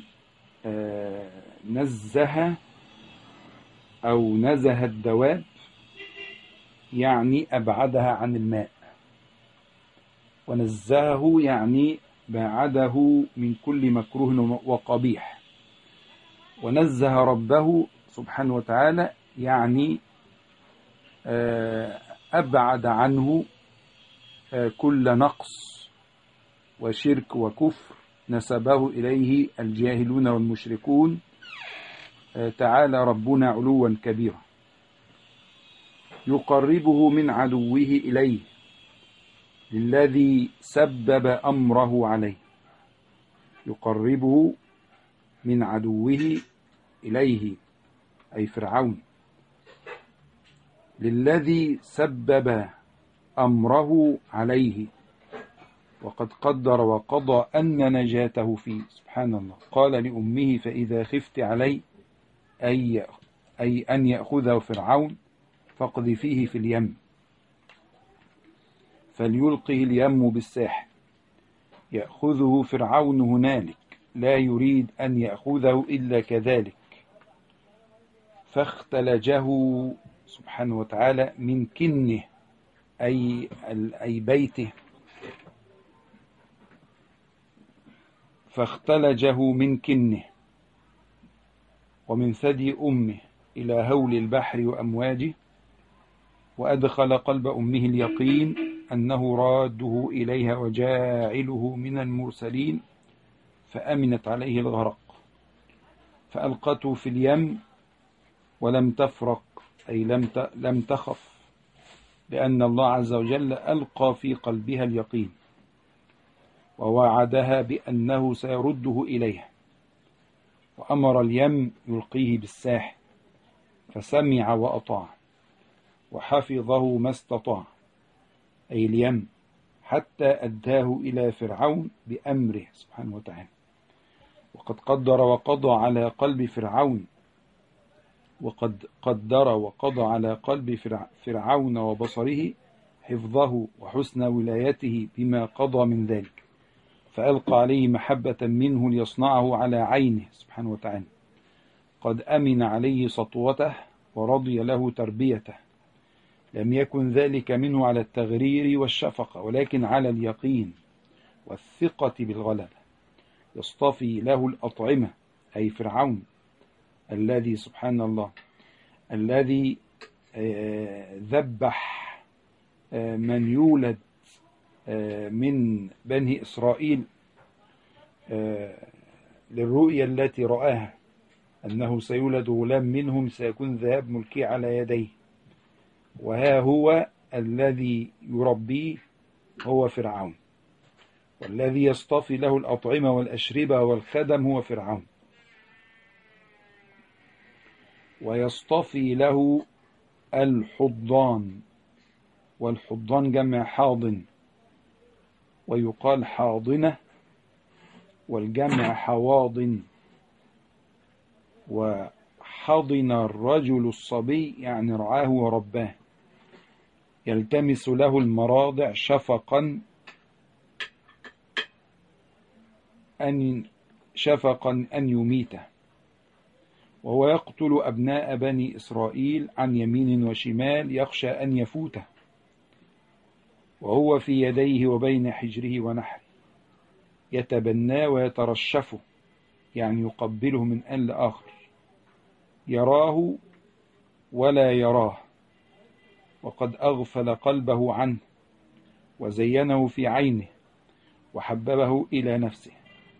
نزه أو نزه الدواب يعني أبعدها عن الماء، ونزهه يعني باعده من كل مكروه وقبيح، ونزه ربه سبحانه وتعالى يعني أبعد عنه كل نقص وشرك وكفر نسبه إليه الجاهلون والمشركون، تعالى ربنا علوا كبيرا. يقربه من عدوه إليه للذي سبب أمره عليه، يقربه من عدوه إليه أي فرعون، للذي سبب أمره عليه، وقد قدر وقضى أن نجاته فيه سبحان الله. قال لأمه فإذا خفت علي أي أن يأخذه فرعون فاقذفيه في اليم فليلقه اليم بالساحل، يأخذه فرعون هنالك لا يريد أن يأخذه إلا كذلك، فاختلجه سبحانه وتعالى من كنه أي بيته، فاختلجه من كنه ومن ثدي أمه إلى هول البحر وأمواجه، وأدخل قلب أمه اليقين أنه راده إليها وجاعله من المرسلين، فأمنت عليه الغرق، فألقته في اليم ولم تفرق أي لم تخف، لأن الله عز وجل ألقى في قلبها اليقين ووعدها بأنه سيرده إليها، وأمر اليم يلقيه بالساحل فسمع وأطاع وحفظه ما استطاع أي اليم حتى أداه إلى فرعون بأمره سبحانه وتعالى. وقد قدر وقضى على قلب فرعون، وقد قدر وقضى على قلب فرعون وبصره حفظه وحسن ولايته بما قضى من ذلك، فألقى عليه محبة منه ليصنعه على عينه سبحانه وتعالى. قد أمن عليه سطوته ورضي له تربيته، لم يكن ذلك منه على التغرير والشفقة ولكن على اليقين والثقة بالغلبة. يصطفي له الأطعمة أي فرعون الذي سبحان الله الذي ذبح من يولد من بني إسرائيل للرؤيا التي رآها أنه سيولد غلام منهم سيكون ذهاب ملكي على يديه، وها هو الذي يربيه هو فرعون، والذي يصطفي له الأطعمة والأشربة والخدم هو فرعون، ويصطفي له الحضان، والحضان جمع حاضن، ويقال حاضنة والجمع حواضن. وحضن الرجل الصبي يعني رعاه ورباه، يلتمس له المراضع شفقا أن يميته، وهو يقتل أبناء بني إسرائيل عن يمين وشمال يخشى أن يفوته، وهو في يديه وبين حجره ونحره، يتبناه ويترشفه، يعني يقبله من آن لآخر، يراه ولا يراه، وقد أغفل قلبه عنه وزينه في عينه وحببه إلى نفسه.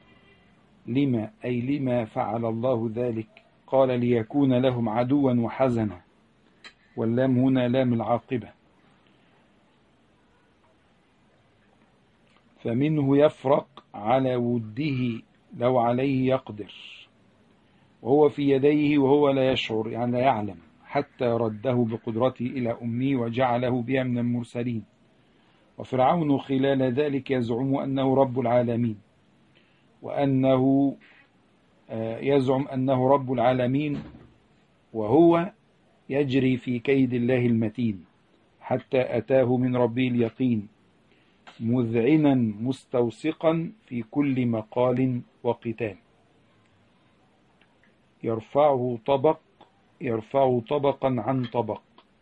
لما فعل الله ذلك؟ قال ليكون لهم عدوا وحزنا، واللام هنا لام العاقبة. فمنه يفرق على وده لو عليه يقدر، وهو في يديه وهو لا يشعر، يعني لا يعلم، حتى رده بقدرته إلى أمه وجعله بها من المرسلين. وفرعون خلال ذلك يزعم أنه رب العالمين، وأنه يزعم أنه رب العالمين، وهو يجري في كيد الله المتين، حتى أتاه من ربه اليقين، مذعنا مستوثقا في كل مقال وقتال. يرفعه طبقا عن طبق،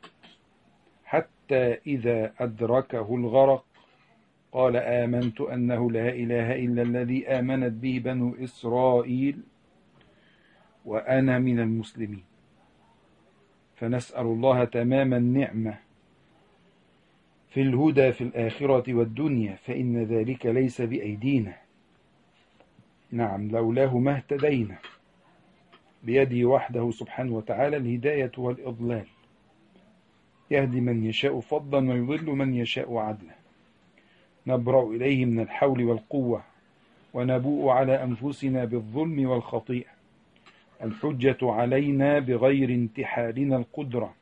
حتى إذا أدركه الغرق قال آمنت أنه لا إله إلا الذي آمنت به بنو إسرائيل وأنا من المسلمين. فنسأل الله تمام النعمة في الهدى في الآخرة والدنيا، فإن ذلك ليس بأيدينا، نعم لولاه ما اهتدينا، بيده وحده سبحانه وتعالى الهداية والإضلال، يهدي من يشاء فضلا ويضل من يشاء عدلا. نبرأ إليه من الحول والقوة، ونبوء على أنفسنا بالظلم والخطيئة. الحجة علينا بغير انتحالنا القدرة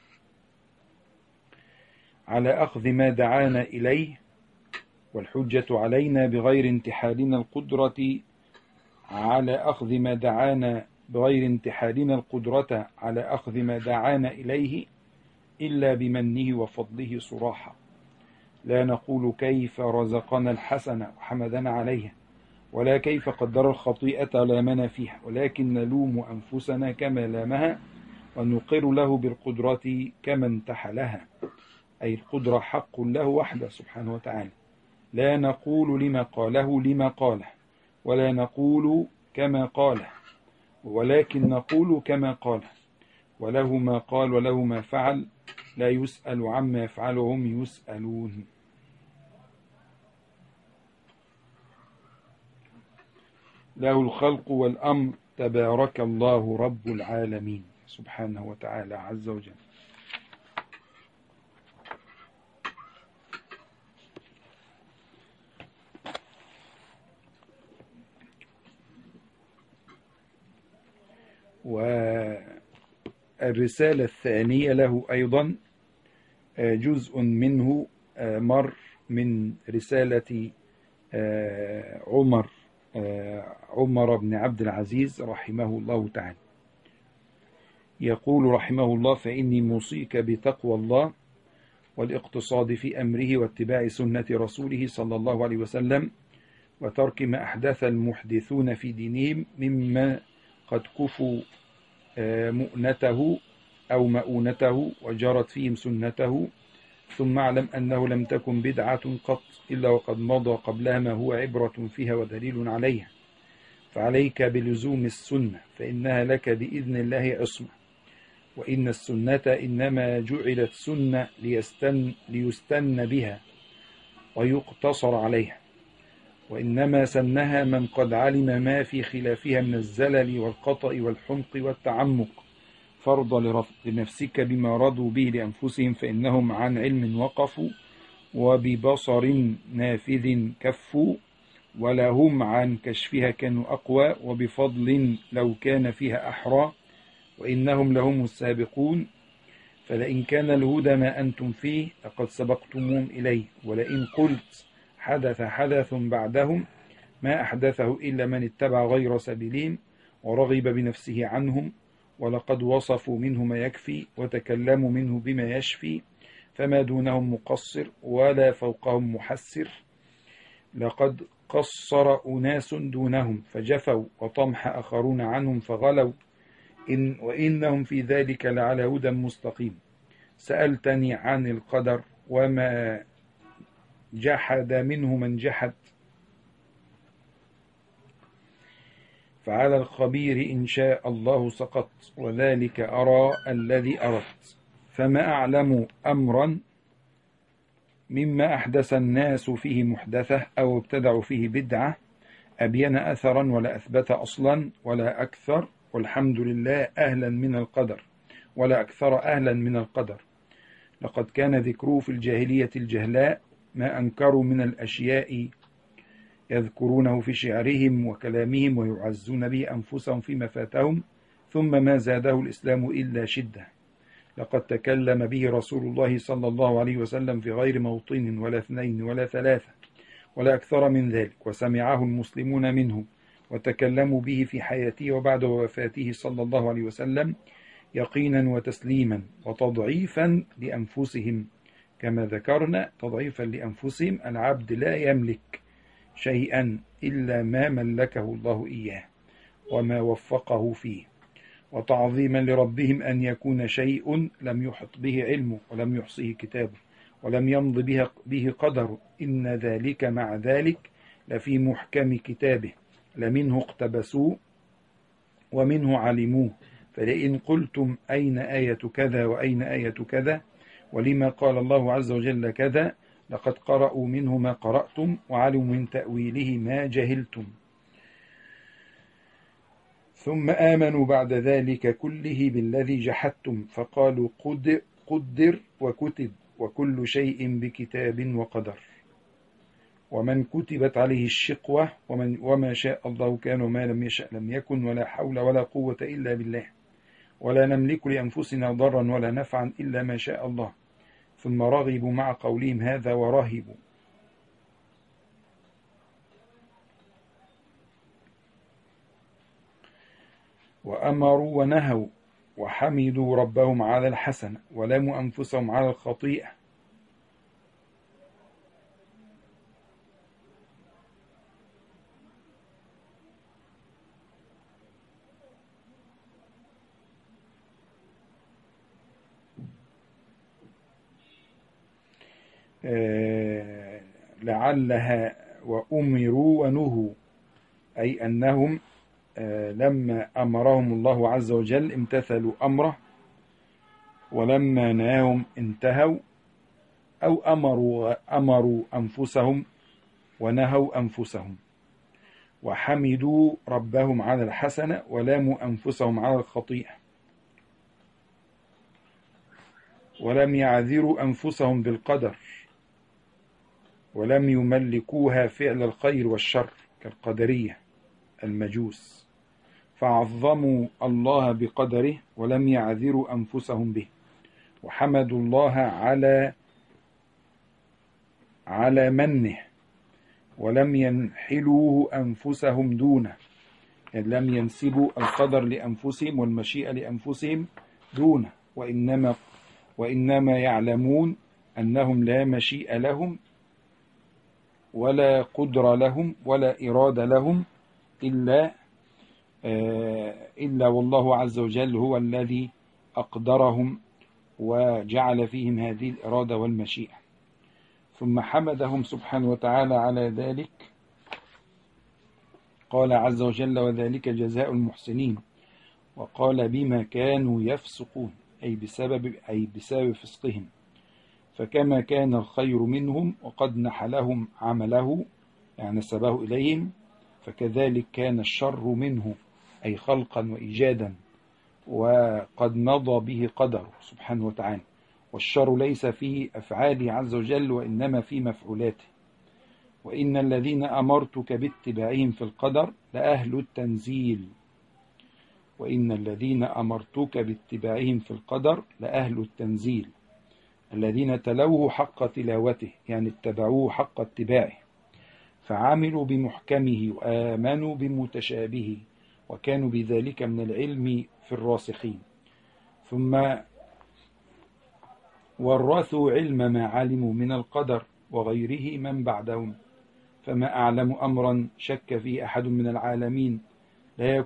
على أخذ ما دعانا إليه، والحجة علينا بغير انتحالنا القدرة على أخذ ما دعانا بغير انتحالنا القدرة على أخذ ما دعانا إليه إلا بمنه وفضله صراحة. لا نقول كيف رزقنا الحسنة وحمدنا عليها، ولا كيف قدر الخطيئة لامنا فيها، ولكن نلوم أنفسنا كما لامها، ونقر له بالقدرة كما انتحلها، أي القدرة حق له وحده سبحانه وتعالى. لا نقول لما قاله ولا نقول كما قاله، ولكن نقول كما قاله، وله ما قال وله ما فعل، لا يسأل عما يفعل وهم يسألون. له الخلق والأمر، تبارك الله رب العالمين سبحانه وتعالى عز وجل. والرسالة الثانية له أيضا جزء منه مر من رسالة عمر بن عبد العزيز رحمه الله تعالى. يقول رحمه الله: فإني موصيك بتقوى الله والاقتصاد في أمره واتباع سنة رسوله صلى الله عليه وسلم، وترك ما أحدث المحدثون في دينهم مما قد كفوا مؤونته وجرت فيهم سنته. ثم اعلم أنه لم تكن بدعة قط إلا وقد مضى قبلها ما هو عبرة فيها ودليل عليها، فعليك بلزوم السنة، فإنها لك بإذن الله عصمة. وإن السنة إنما جعلت سنة ليستن بها ويقتصر عليها، وإنما سنها من قد علم ما في خلافها من الزلل والخطأ والحمق والتعمق، فرض لنفسك بما رضوا به لأنفسهم، فإنهم عن علم وقفوا وببصر نافذ كفوا، ولهم عن كشفها كانوا أقوى، وبفضل لو كان فيها أحرى، وإنهم لهم السابقون. فلئن كان الهدى ما أنتم فيه لقد سبقتموهم إليه، ولئن قلت حدث بعدهم ما أحدثه إلا من اتبع غير سبيلهم ورغب بنفسه عنهم، ولقد وصفوا منه ما يكفي وتكلموا منه بما يشفي، فما دونهم مقصر ولا فوقهم محسر. لقد قصر أناس دونهم فجفوا، وطمح آخرون عنهم فغلوا، وإنهم في ذلك لعلى هدى مستقيم. سألتني عن القدر وما جحد منه من جحد، فعلى الخبير إن شاء الله سقط، وذلك أرى الذي أردت. فما أعلم أمرا مما أحدث الناس فيه محدثة أو ابتدعوا فيه بدعة أبين أثرا ولا أثبت أصلا ولا أكثر، والحمد لله أهلا من القدر ولا أكثر أهلا من القدر. لقد كان ذكره في الجاهلية الجهلاء ما أنكروا من الأشياء يذكرونه في شعرهم وكلامهم ويعزون به أنفسهم فيما فاتهم، ثم ما زاده الإسلام إلا شدة. لقد تكلم به رسول الله صلى الله عليه وسلم في غير موطن ولا اثنين ولا ثلاثة ولا أكثر من ذلك، وسمعه المسلمون منه وتكلموا به في حياته وبعد وفاته صلى الله عليه وسلم يقينا وتسليما وتضعيفا لأنفسهم. كما ذكرنا تضعيفا لأنفسهم، العبد لا يملك شيئا إلا ما ملكه الله إياه وما وفقه فيه، وتعظيما لربهم أن يكون شيء لم يحط به علمه ولم يحصيه كتابه ولم يمض به قدره، إن ذلك مع ذلك لفي محكم كتابه، لمنه اقتبسوه ومنه علموه. فلئن قلتم أين آية كذا وأين آية كذا ولما قال الله عز وجل كذا، لقد قرأوا منه ما قرأتم وعلموا من تأويله ما جهلتم، ثم آمنوا بعد ذلك كله بالذي جحدتم، فقالوا قدر وكتب وكل شيء بكتاب وقدر. ومن كتبت عليه الشقوة وما شاء الله كان وما لم يشأ لم يكن، ولا حول ولا قوة إلا بالله، ولا نملك لأنفسنا ضرا ولا نفعا إلا ما شاء الله. ثم رغبوا مع قولهم هذا ورهبوا. وأمروا ونهوا وحمدوا ربهم على الحسنة ولاموا أنفسهم على الخطيئة. لعلها وأمروا ونهوا، أي أنهم لما أمرهم الله عز وجل امتثلوا أمره، ولما نهاهم انتهوا، أو أمروا أنفسهم ونهوا أنفسهم. وحمدوا ربهم على الحسنة ولاموا أنفسهم على الخطيئة، ولم يعذروا أنفسهم بالقدر، ولم يملكوها فعل الخير والشر كالقدرية المجوس، فعظموا الله بقدره ولم يعذروا أنفسهم به، وحمدوا الله على منه ولم ينحلوه أنفسهم دونه، يعني لم ينسبوا القدر لأنفسهم والمشيئة لأنفسهم دونه، وإنما يعلمون أنهم لا مشيئة لهم ولا قدرة لهم ولا إرادة لهم إلا والله عز وجل هو الذي أقدرهم وجعل فيهم هذه الإرادة والمشيئة. ثم حمدهم سبحانه وتعالى على ذلك، قال عز وجل وذلك جزاء المحسنين، وقال بما كانوا يفسقون، أي بسبب فسقهم. فكما كان الخير منهم وقد نحلهم عمله، يعني نسبه إليهم، فكذلك كان الشر منه، أي خلقا وإيجادا، وقد مضى به قدره سبحانه وتعالى. والشر ليس في أفعاله عز وجل وإنما في مفعولاته. وإن الذين أمرتك باتباعهم في القدر لأهل التنزيل، وإن الذين أمرتك باتباعهم في القدر لأهل التنزيل، الذين تلوه حق تلاوته، يعني اتبعوه حق اتباعه، فعملوا بمحكمه وآمنوا بمتشابهه، وكانوا بذلك من العلم في الراسخين. ثم ورثوا علم ما علموا من القدر وغيره من بعدهم، فما أعلم أمرا شك فيه أحد من العالمين لا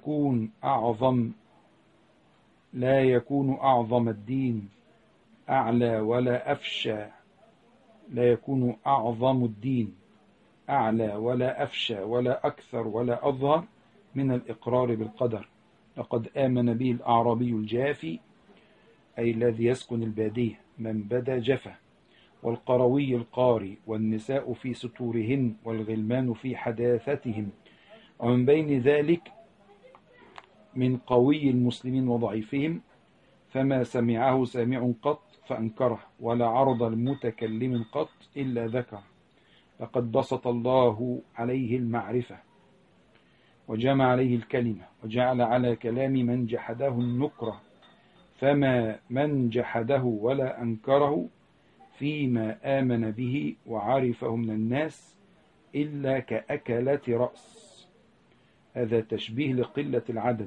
يكون أعظم الدين أعلى ولا أفشى، لا يكون أعظم الدين أعلى ولا أفشى ولا أكثر ولا أظهر من الإقرار بالقدر. لقد آمن به الأعرابي الجافي، أي الذي يسكن البادية، من بدا جفا، والقروي القاري، والنساء في ستورهن، والغلمان في حداثتهم، ومن بين ذلك من قوي المسلمين وضعيفهم، فما سمعه سامع قط فأنكره، ولا عرض المتكلم قط إلا ذكر. لقد بسط الله عليه المعرفة وجمع عليه الكلمة، وجعل على كلام من جحده النكرة، فما من جحده ولا أنكره فيما آمن به وعرفه من الناس إلا كأكلة رأس. هذا تشبيه لقلة العدد.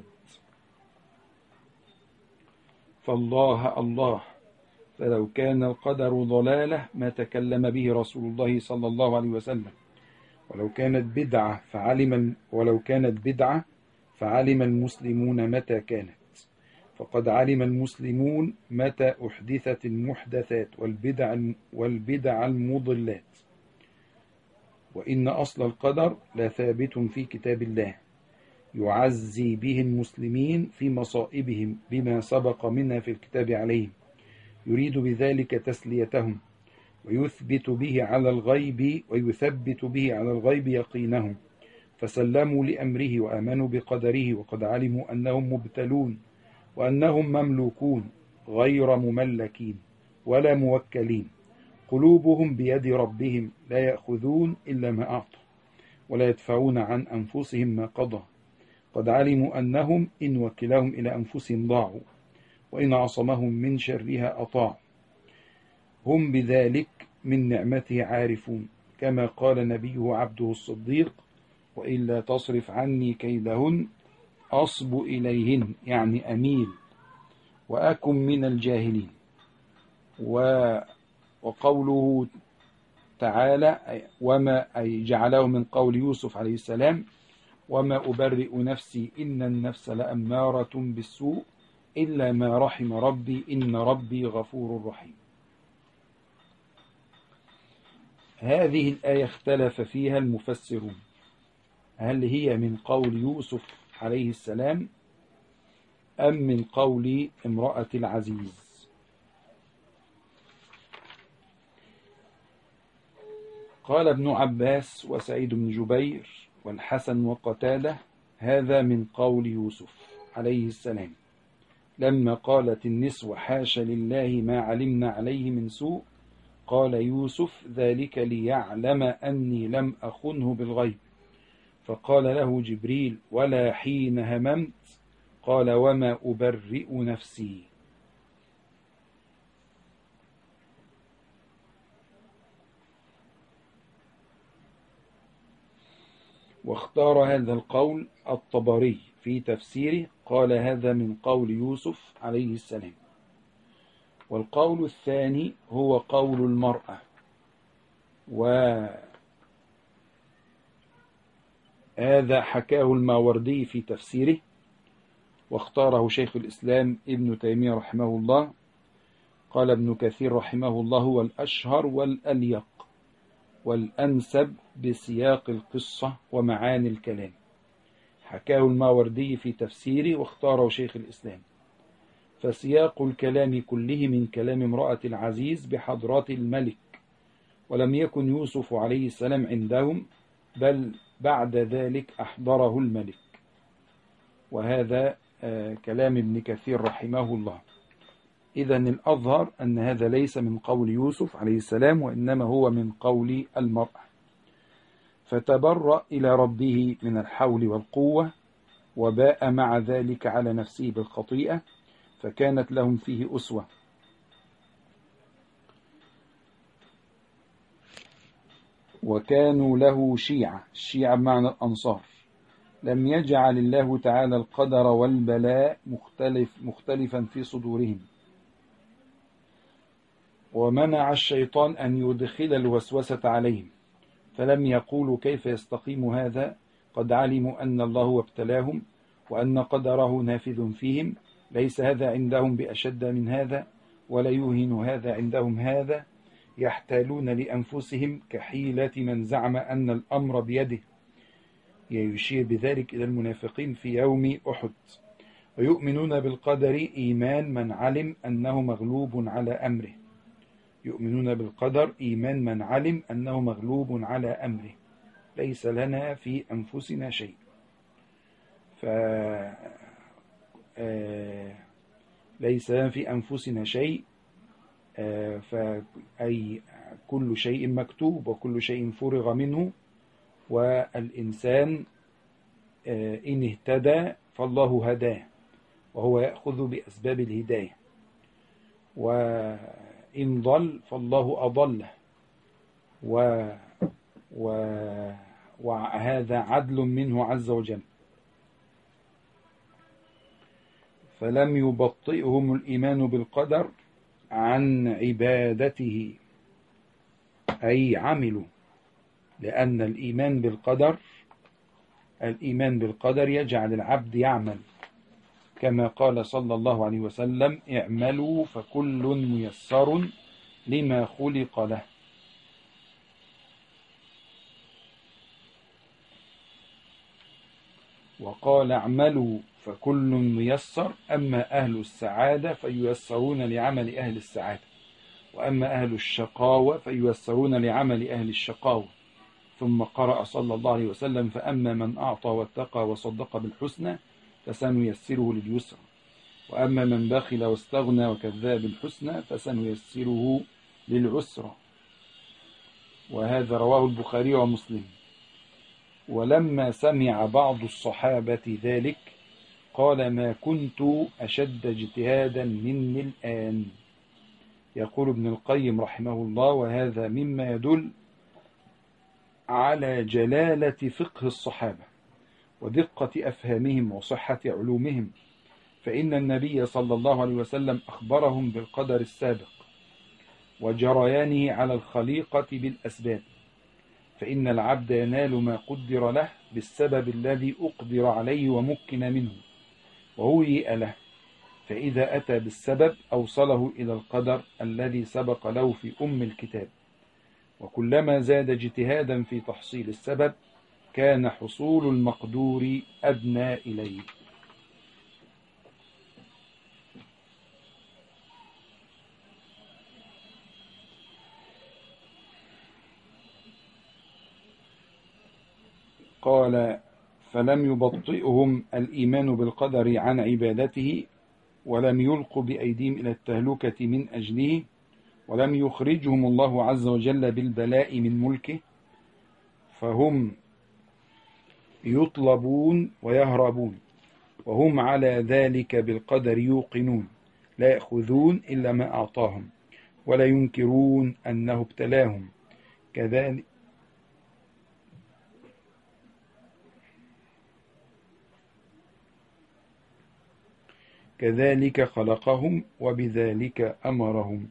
فالله الله، فلو كان القدر ضلالة ما تكلم به رسول الله صلى الله عليه وسلم، ولو كانت بدعة فعلم المسلمون متى كانت، فقد علم المسلمون متى أحدثت المحدثات والبدع المضلات. وإن أصل القدر لثابت في كتاب الله، يعزي به المسلمين في مصائبهم بما سبق منا في الكتاب عليهم، يريد بذلك تسليتهم، ويثبت به على الغيب يقينهم، فسلموا لأمره وآمنوا بقدره، وقد علموا أنهم مبتلون وأنهم مملوكون غير مملكين ولا موكلين، قلوبهم بيد ربهم، لا يأخذون إلا ما أعطى ولا يدفعون عن أنفسهم ما قضى. قد علموا أنهم إن وكلهم إلى أنفسهم ضاعوا، وإن عصمهم من شرها أطاعوا، هم بذلك من نعمته عارفون، كما قال نبيه عبده الصديق: وإلا تصرف عني كيدهن أصب إليهن، يعني أميل وأكن من الجاهلين. وقوله تعالى وما أي جعله من قول يوسف عليه السلام: وما أبرئ نفسي إن النفس لأمارة بالسوء إلا ما رحم ربي إن ربي غفور رحيم. هذه الآية اختلف فيها المفسرون، هل هي من قول يوسف عليه السلام أم من قول امرأة العزيز؟ قال ابن عباس وسعيد بن جبير والحسن وقتادة: هذا من قول يوسف عليه السلام لما قالت النسوة: حاش لله ما علمنا عليه من سوء، قال يوسف: ذلك ليعلم أني لم أخنه بالغيب. فقال له جبريل: ولا حين هممت؟ قال: وما أبرئ نفسي. واختار هذا القول الطبري في تفسيره، قال: هذا من قول يوسف عليه السلام. والقول الثاني هو قول المرأة، وهذا حكاه الماوردي في تفسيره، واختاره شيخ الإسلام ابن تيمية رحمه الله. قال ابن كثير رحمه الله: هو الأشهر والأليق والأنسب بسياق القصة ومعاني الكلام. حكاه الماوردي في تفسيره واختاره شيخ الإسلام. فسياق الكلام كله من كلام امرأة العزيز بحضرة الملك، ولم يكن يوسف عليه السلام عندهم، بل بعد ذلك أحضره الملك. وهذا كلام ابن كثير رحمه الله. إذن الأظهر أن هذا ليس من قول يوسف عليه السلام، وإنما هو من قول المرأة. فتبرأ إلى ربه من الحول والقوة، وباء مع ذلك على نفسه بالخطيئة، فكانت لهم فيه أسوة. وكانوا له الشيعة بمعنى الأنصار. لم يجعل الله تعالى القدر والبلاء مختلفا في صدورهم، ومنع الشيطان أن يدخل الوسوسة عليهم، فلم يقولوا كيف يستقيم هذا، قد علموا أن الله ابتلاهم وأن قدره نافذ فيهم، ليس هذا عندهم بأشد من هذا، ولا يوهن هذا عندهم هذا، يحتالون لأنفسهم كحيلة من زعم أن الأمر بيده، يشير بذلك إلى المنافقين في يوم أحد. ويؤمنون بالقدر إيمان من علم أنه مغلوب على أمره، يؤمنون بالقدر إيمان من علم أنه مغلوب على أمره، ليس لنا في أنفسنا شيء. ليس لنا في أنفسنا شيء، فأي كل شيء مكتوب وكل شيء فرغ منه، والإنسان إن اهتدى فالله هداه وهو يأخذ بأسباب الهداية، وإن ضل فالله أضله، وهذا عدل منه عز وجل. فلم يبطئهم الإيمان بالقدر عن عبادته، أي عملوا، لأن الإيمان بالقدر يجعل العبد يعمل، كما قال صلى الله عليه وسلم: اعملوا فكل ميسر لما خلق له. وقال: اعملوا فكل ميسر، أما أهل السعادة فييسرون لعمل أهل السعادة، وأما أهل الشقاوة فييسرون لعمل أهل الشقاوة. ثم قرأ صلى الله عليه وسلم: فأما من أعطى واتقى وصدق بالحسنى فسنيسره لليسرى، وأما من بخل واستغنى وكذب بالحسنى فسنيسره للعسرى. وهذا رواه البخاري ومسلم. ولما سمع بعض الصحابة ذلك قال: ما كنت أشد اجتهادا مني الآن. يقول ابن القيم رحمه الله: وهذا مما يدل على جلالة فقه الصحابة ودقة أفهامهم وصحة علومهم، فإن النبي صلى الله عليه وسلم أخبرهم بالقدر السابق وجريانه على الخليقة بالأسباب، فإن العبد ينال ما قدر له بالسبب الذي أقدر عليه ومكن منه وهيئ له، فإذا أتى بالسبب أوصله إلى القدر الذي سبق له في الكتاب. وكلما زاد اجتهادا في تحصيل السبب كان حصول المقدور أدنى إليه. قال: فلم يبطئهم الإيمان بالقدر عن عبادته، ولم يلقوا بأيديهم إلى التهلكة من أجله، ولم يخرجهم الله عز وجل بالبلاء من ملكه، فهم يطلبون ويهربون، وهم على ذلك بالقدر يوقنون، لا يأخذون إلا ما أعطاهم، ولا ينكرون أنه ابتلاهم، كذلك خلقهم وبذلك أمرهم.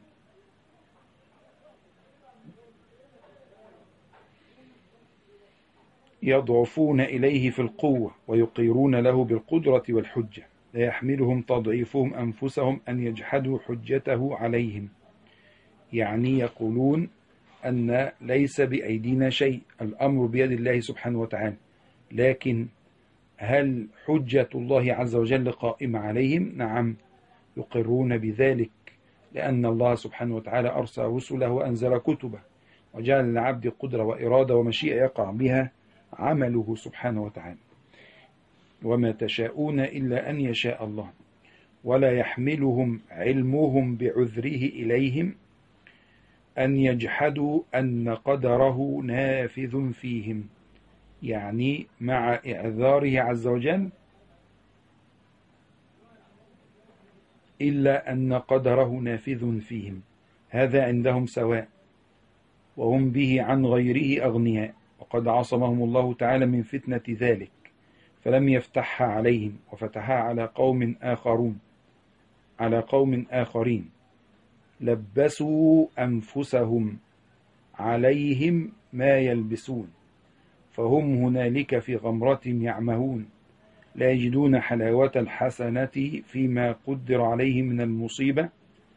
يضعفون إليه في القوة ويقيرون له بالقدرة والحجة، لا يحملهم تضعيفهم أنفسهم أن يجحدوا حجته عليهم، يعني يقولون أن ليس بأيدينا شيء، الأمر بيد الله سبحانه وتعالى، لكن هل حجة الله عز وجل قائمة عليهم؟ نعم، يقرون بذلك، لأن الله سبحانه وتعالى أرسل رسله وأنزل كتبه وجعل للعبد قدرة وإرادة ومشيئة يقع بها عمله سبحانه وتعالى. وما تشاءون إلا أن يشاء الله. ولا يحملهم علمهم بعذره إليهم أن يجحدوا أن قدره نافذ فيهم، يعني مع إعذاره عز وجل إلا أن قدره نافذ فيهم، هذا عندهم سواء، وهم به عن غيره أغنياء، وقد عصمهم الله تعالى من فتنة ذلك، فلم يفتحها عليهم وفتحها على قوم آخرين، لبسوا أنفسهم عليهم ما يلبسون فهم هنالك في غمرة يعمهون لا يجدون حلاوة الحسنة فيما قدر عليهم من المصيبة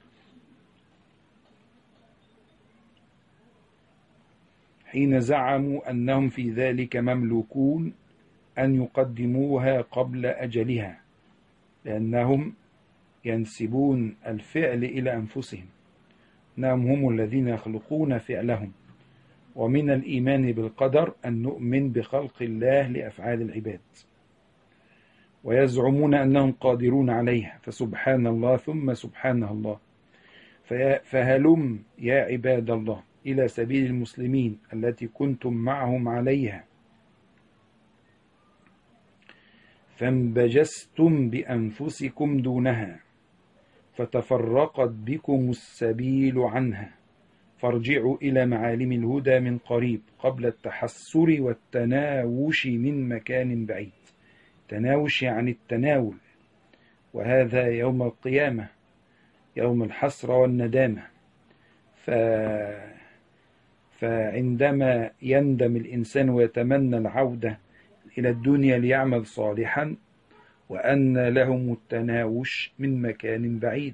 حين زعموا أنهم في ذلك مملوكون أن يقدموها قبل أجلها لأنهم ينسبون الفعل إلى أنفسهم أنهم هم الذين يخلقون فعلهم. ومن الإيمان بالقدر أن نؤمن بخلق الله لأفعال العباد ويزعمون أنهم قادرون عليها فسبحان الله ثم سبحان الله. فهلم يا عباد الله إلى سبيل المسلمين التي كنتم معهم عليها فانبجستم بأنفسكم دونها فتفرقت بكم السبيل عنها فارجعوا إلى معالم الهدى من قريب قبل التحسر والتناوش من مكان بعيد. تناوش يعني التناول، وهذا يوم القيامة يوم الحسرة والندامة. فعندما يندم الإنسان ويتمنى العودة إلى الدنيا ليعمل صالحا وأن لهم التناوش من مكان بعيد.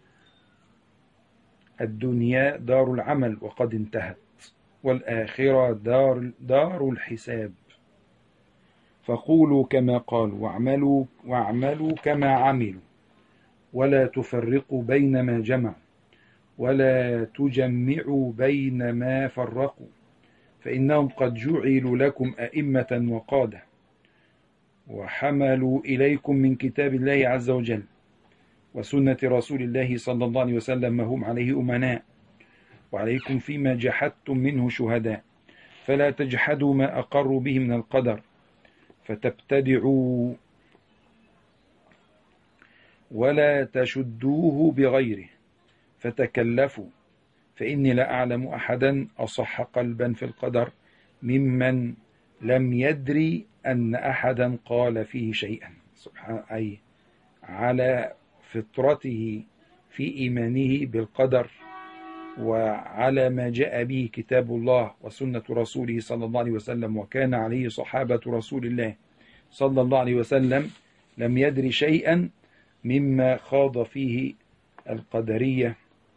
الدنيا دار العمل وقد انتهت والآخرة دار الحساب. فقولوا كما قالوا واعملوا كما عملوا ولا تفرقوا بين ما جمعوا ولا تجمعوا بين ما فرقوا فإنهم قد جعلوا لكم أئمة وقادة وحملوا إليكم من كتاب الله عز وجل وسنة رسول الله صلى الله عليه وسلم ما هم عليه أمناء وعليكم فيما جحدتم منه شهداء فلا تجحدوا ما أقروا به من القدر فتبتدعوا ولا تشدوه بغيره فتكلفوا فإني لا أعلم أحدا أصح قلبا في القدر ممن لم يدري أن أحدا قال فيه شيئا. سبحان أي على فطرته في إيمانه بالقدر وعلى ما جاء به كتاب الله وسنة رسوله صلى الله عليه وسلم وكان عليه صحابة رسول الله صلى الله عليه وسلم لم يدري شيئا مما خاض فيه القدرية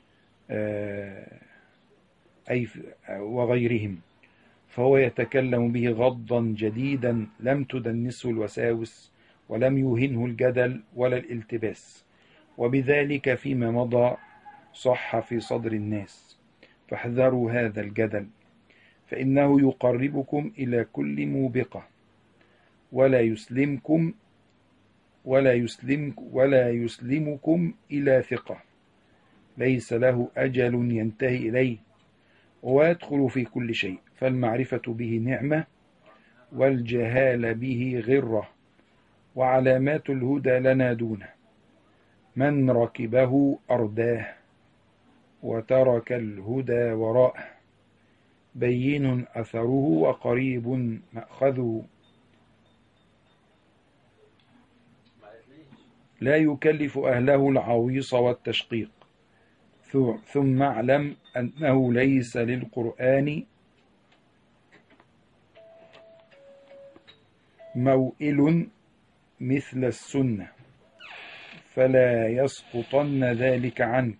أي وغيرهم، فهو يتكلم به غضا جديدا لم تدنسه الوساوس ولم يوهنه الجدل ولا الالتباس، وبذلك فيما مضى صح في صدر الناس. فاحذروا هذا الجدل فإنه يقربكم إلى كل موبقة ولا يسلمكم إلى ثقة ليس له أجل ينتهي إليه ويدخل في كل شيء. فالمعرفة به نعمة والجهال به غرة وعلامات الهدى لنا دونه. من ركبه أرداه وترك الهدى وراءه بين أثره وقريب مأخذه لا يكلف أهله العويص والتشقيق. ثم اعلم أنه ليس للقرآن موئل مثل السنة فلا يسقطن ذلك عنك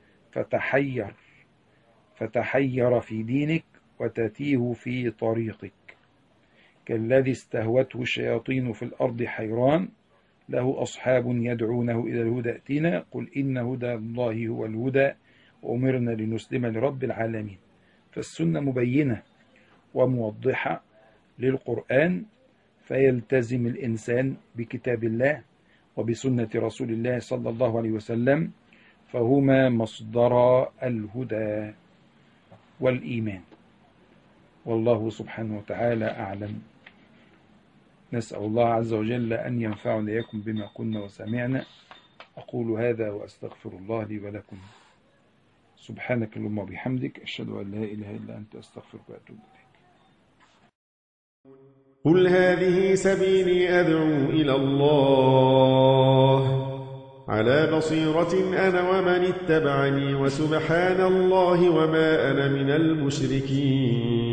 فتحير في دينك وتتيه في طريقك كالذي استهوته الشياطين في الأرض حيران له أصحاب يدعونه إلى الهدى ائتنا قل إن هدى الله هو الهدى وأمرنا لنسلم لرب العالمين. فالسنة مبينة وموضحة للقرآن فيلتزم الإنسان بكتاب الله وبسنة رسول الله صلى الله عليه وسلم فهما مصدر الهدى والإيمان. والله سبحانه وتعالى أعلم. نسأل الله عز وجل أن ينفعنا إياكم بما كنا وسمعنا. أقول هذا وأستغفر الله لي ولكم. سبحانك اللهم وبحمدك أشهد أن لا إله إلا أنت أستغفرك وأتوب إليك. قل هذه سبيلي أدعو إلى الله على بصيرة أنا ومن اتبعني وسبحان الله وما أنا من المشركين.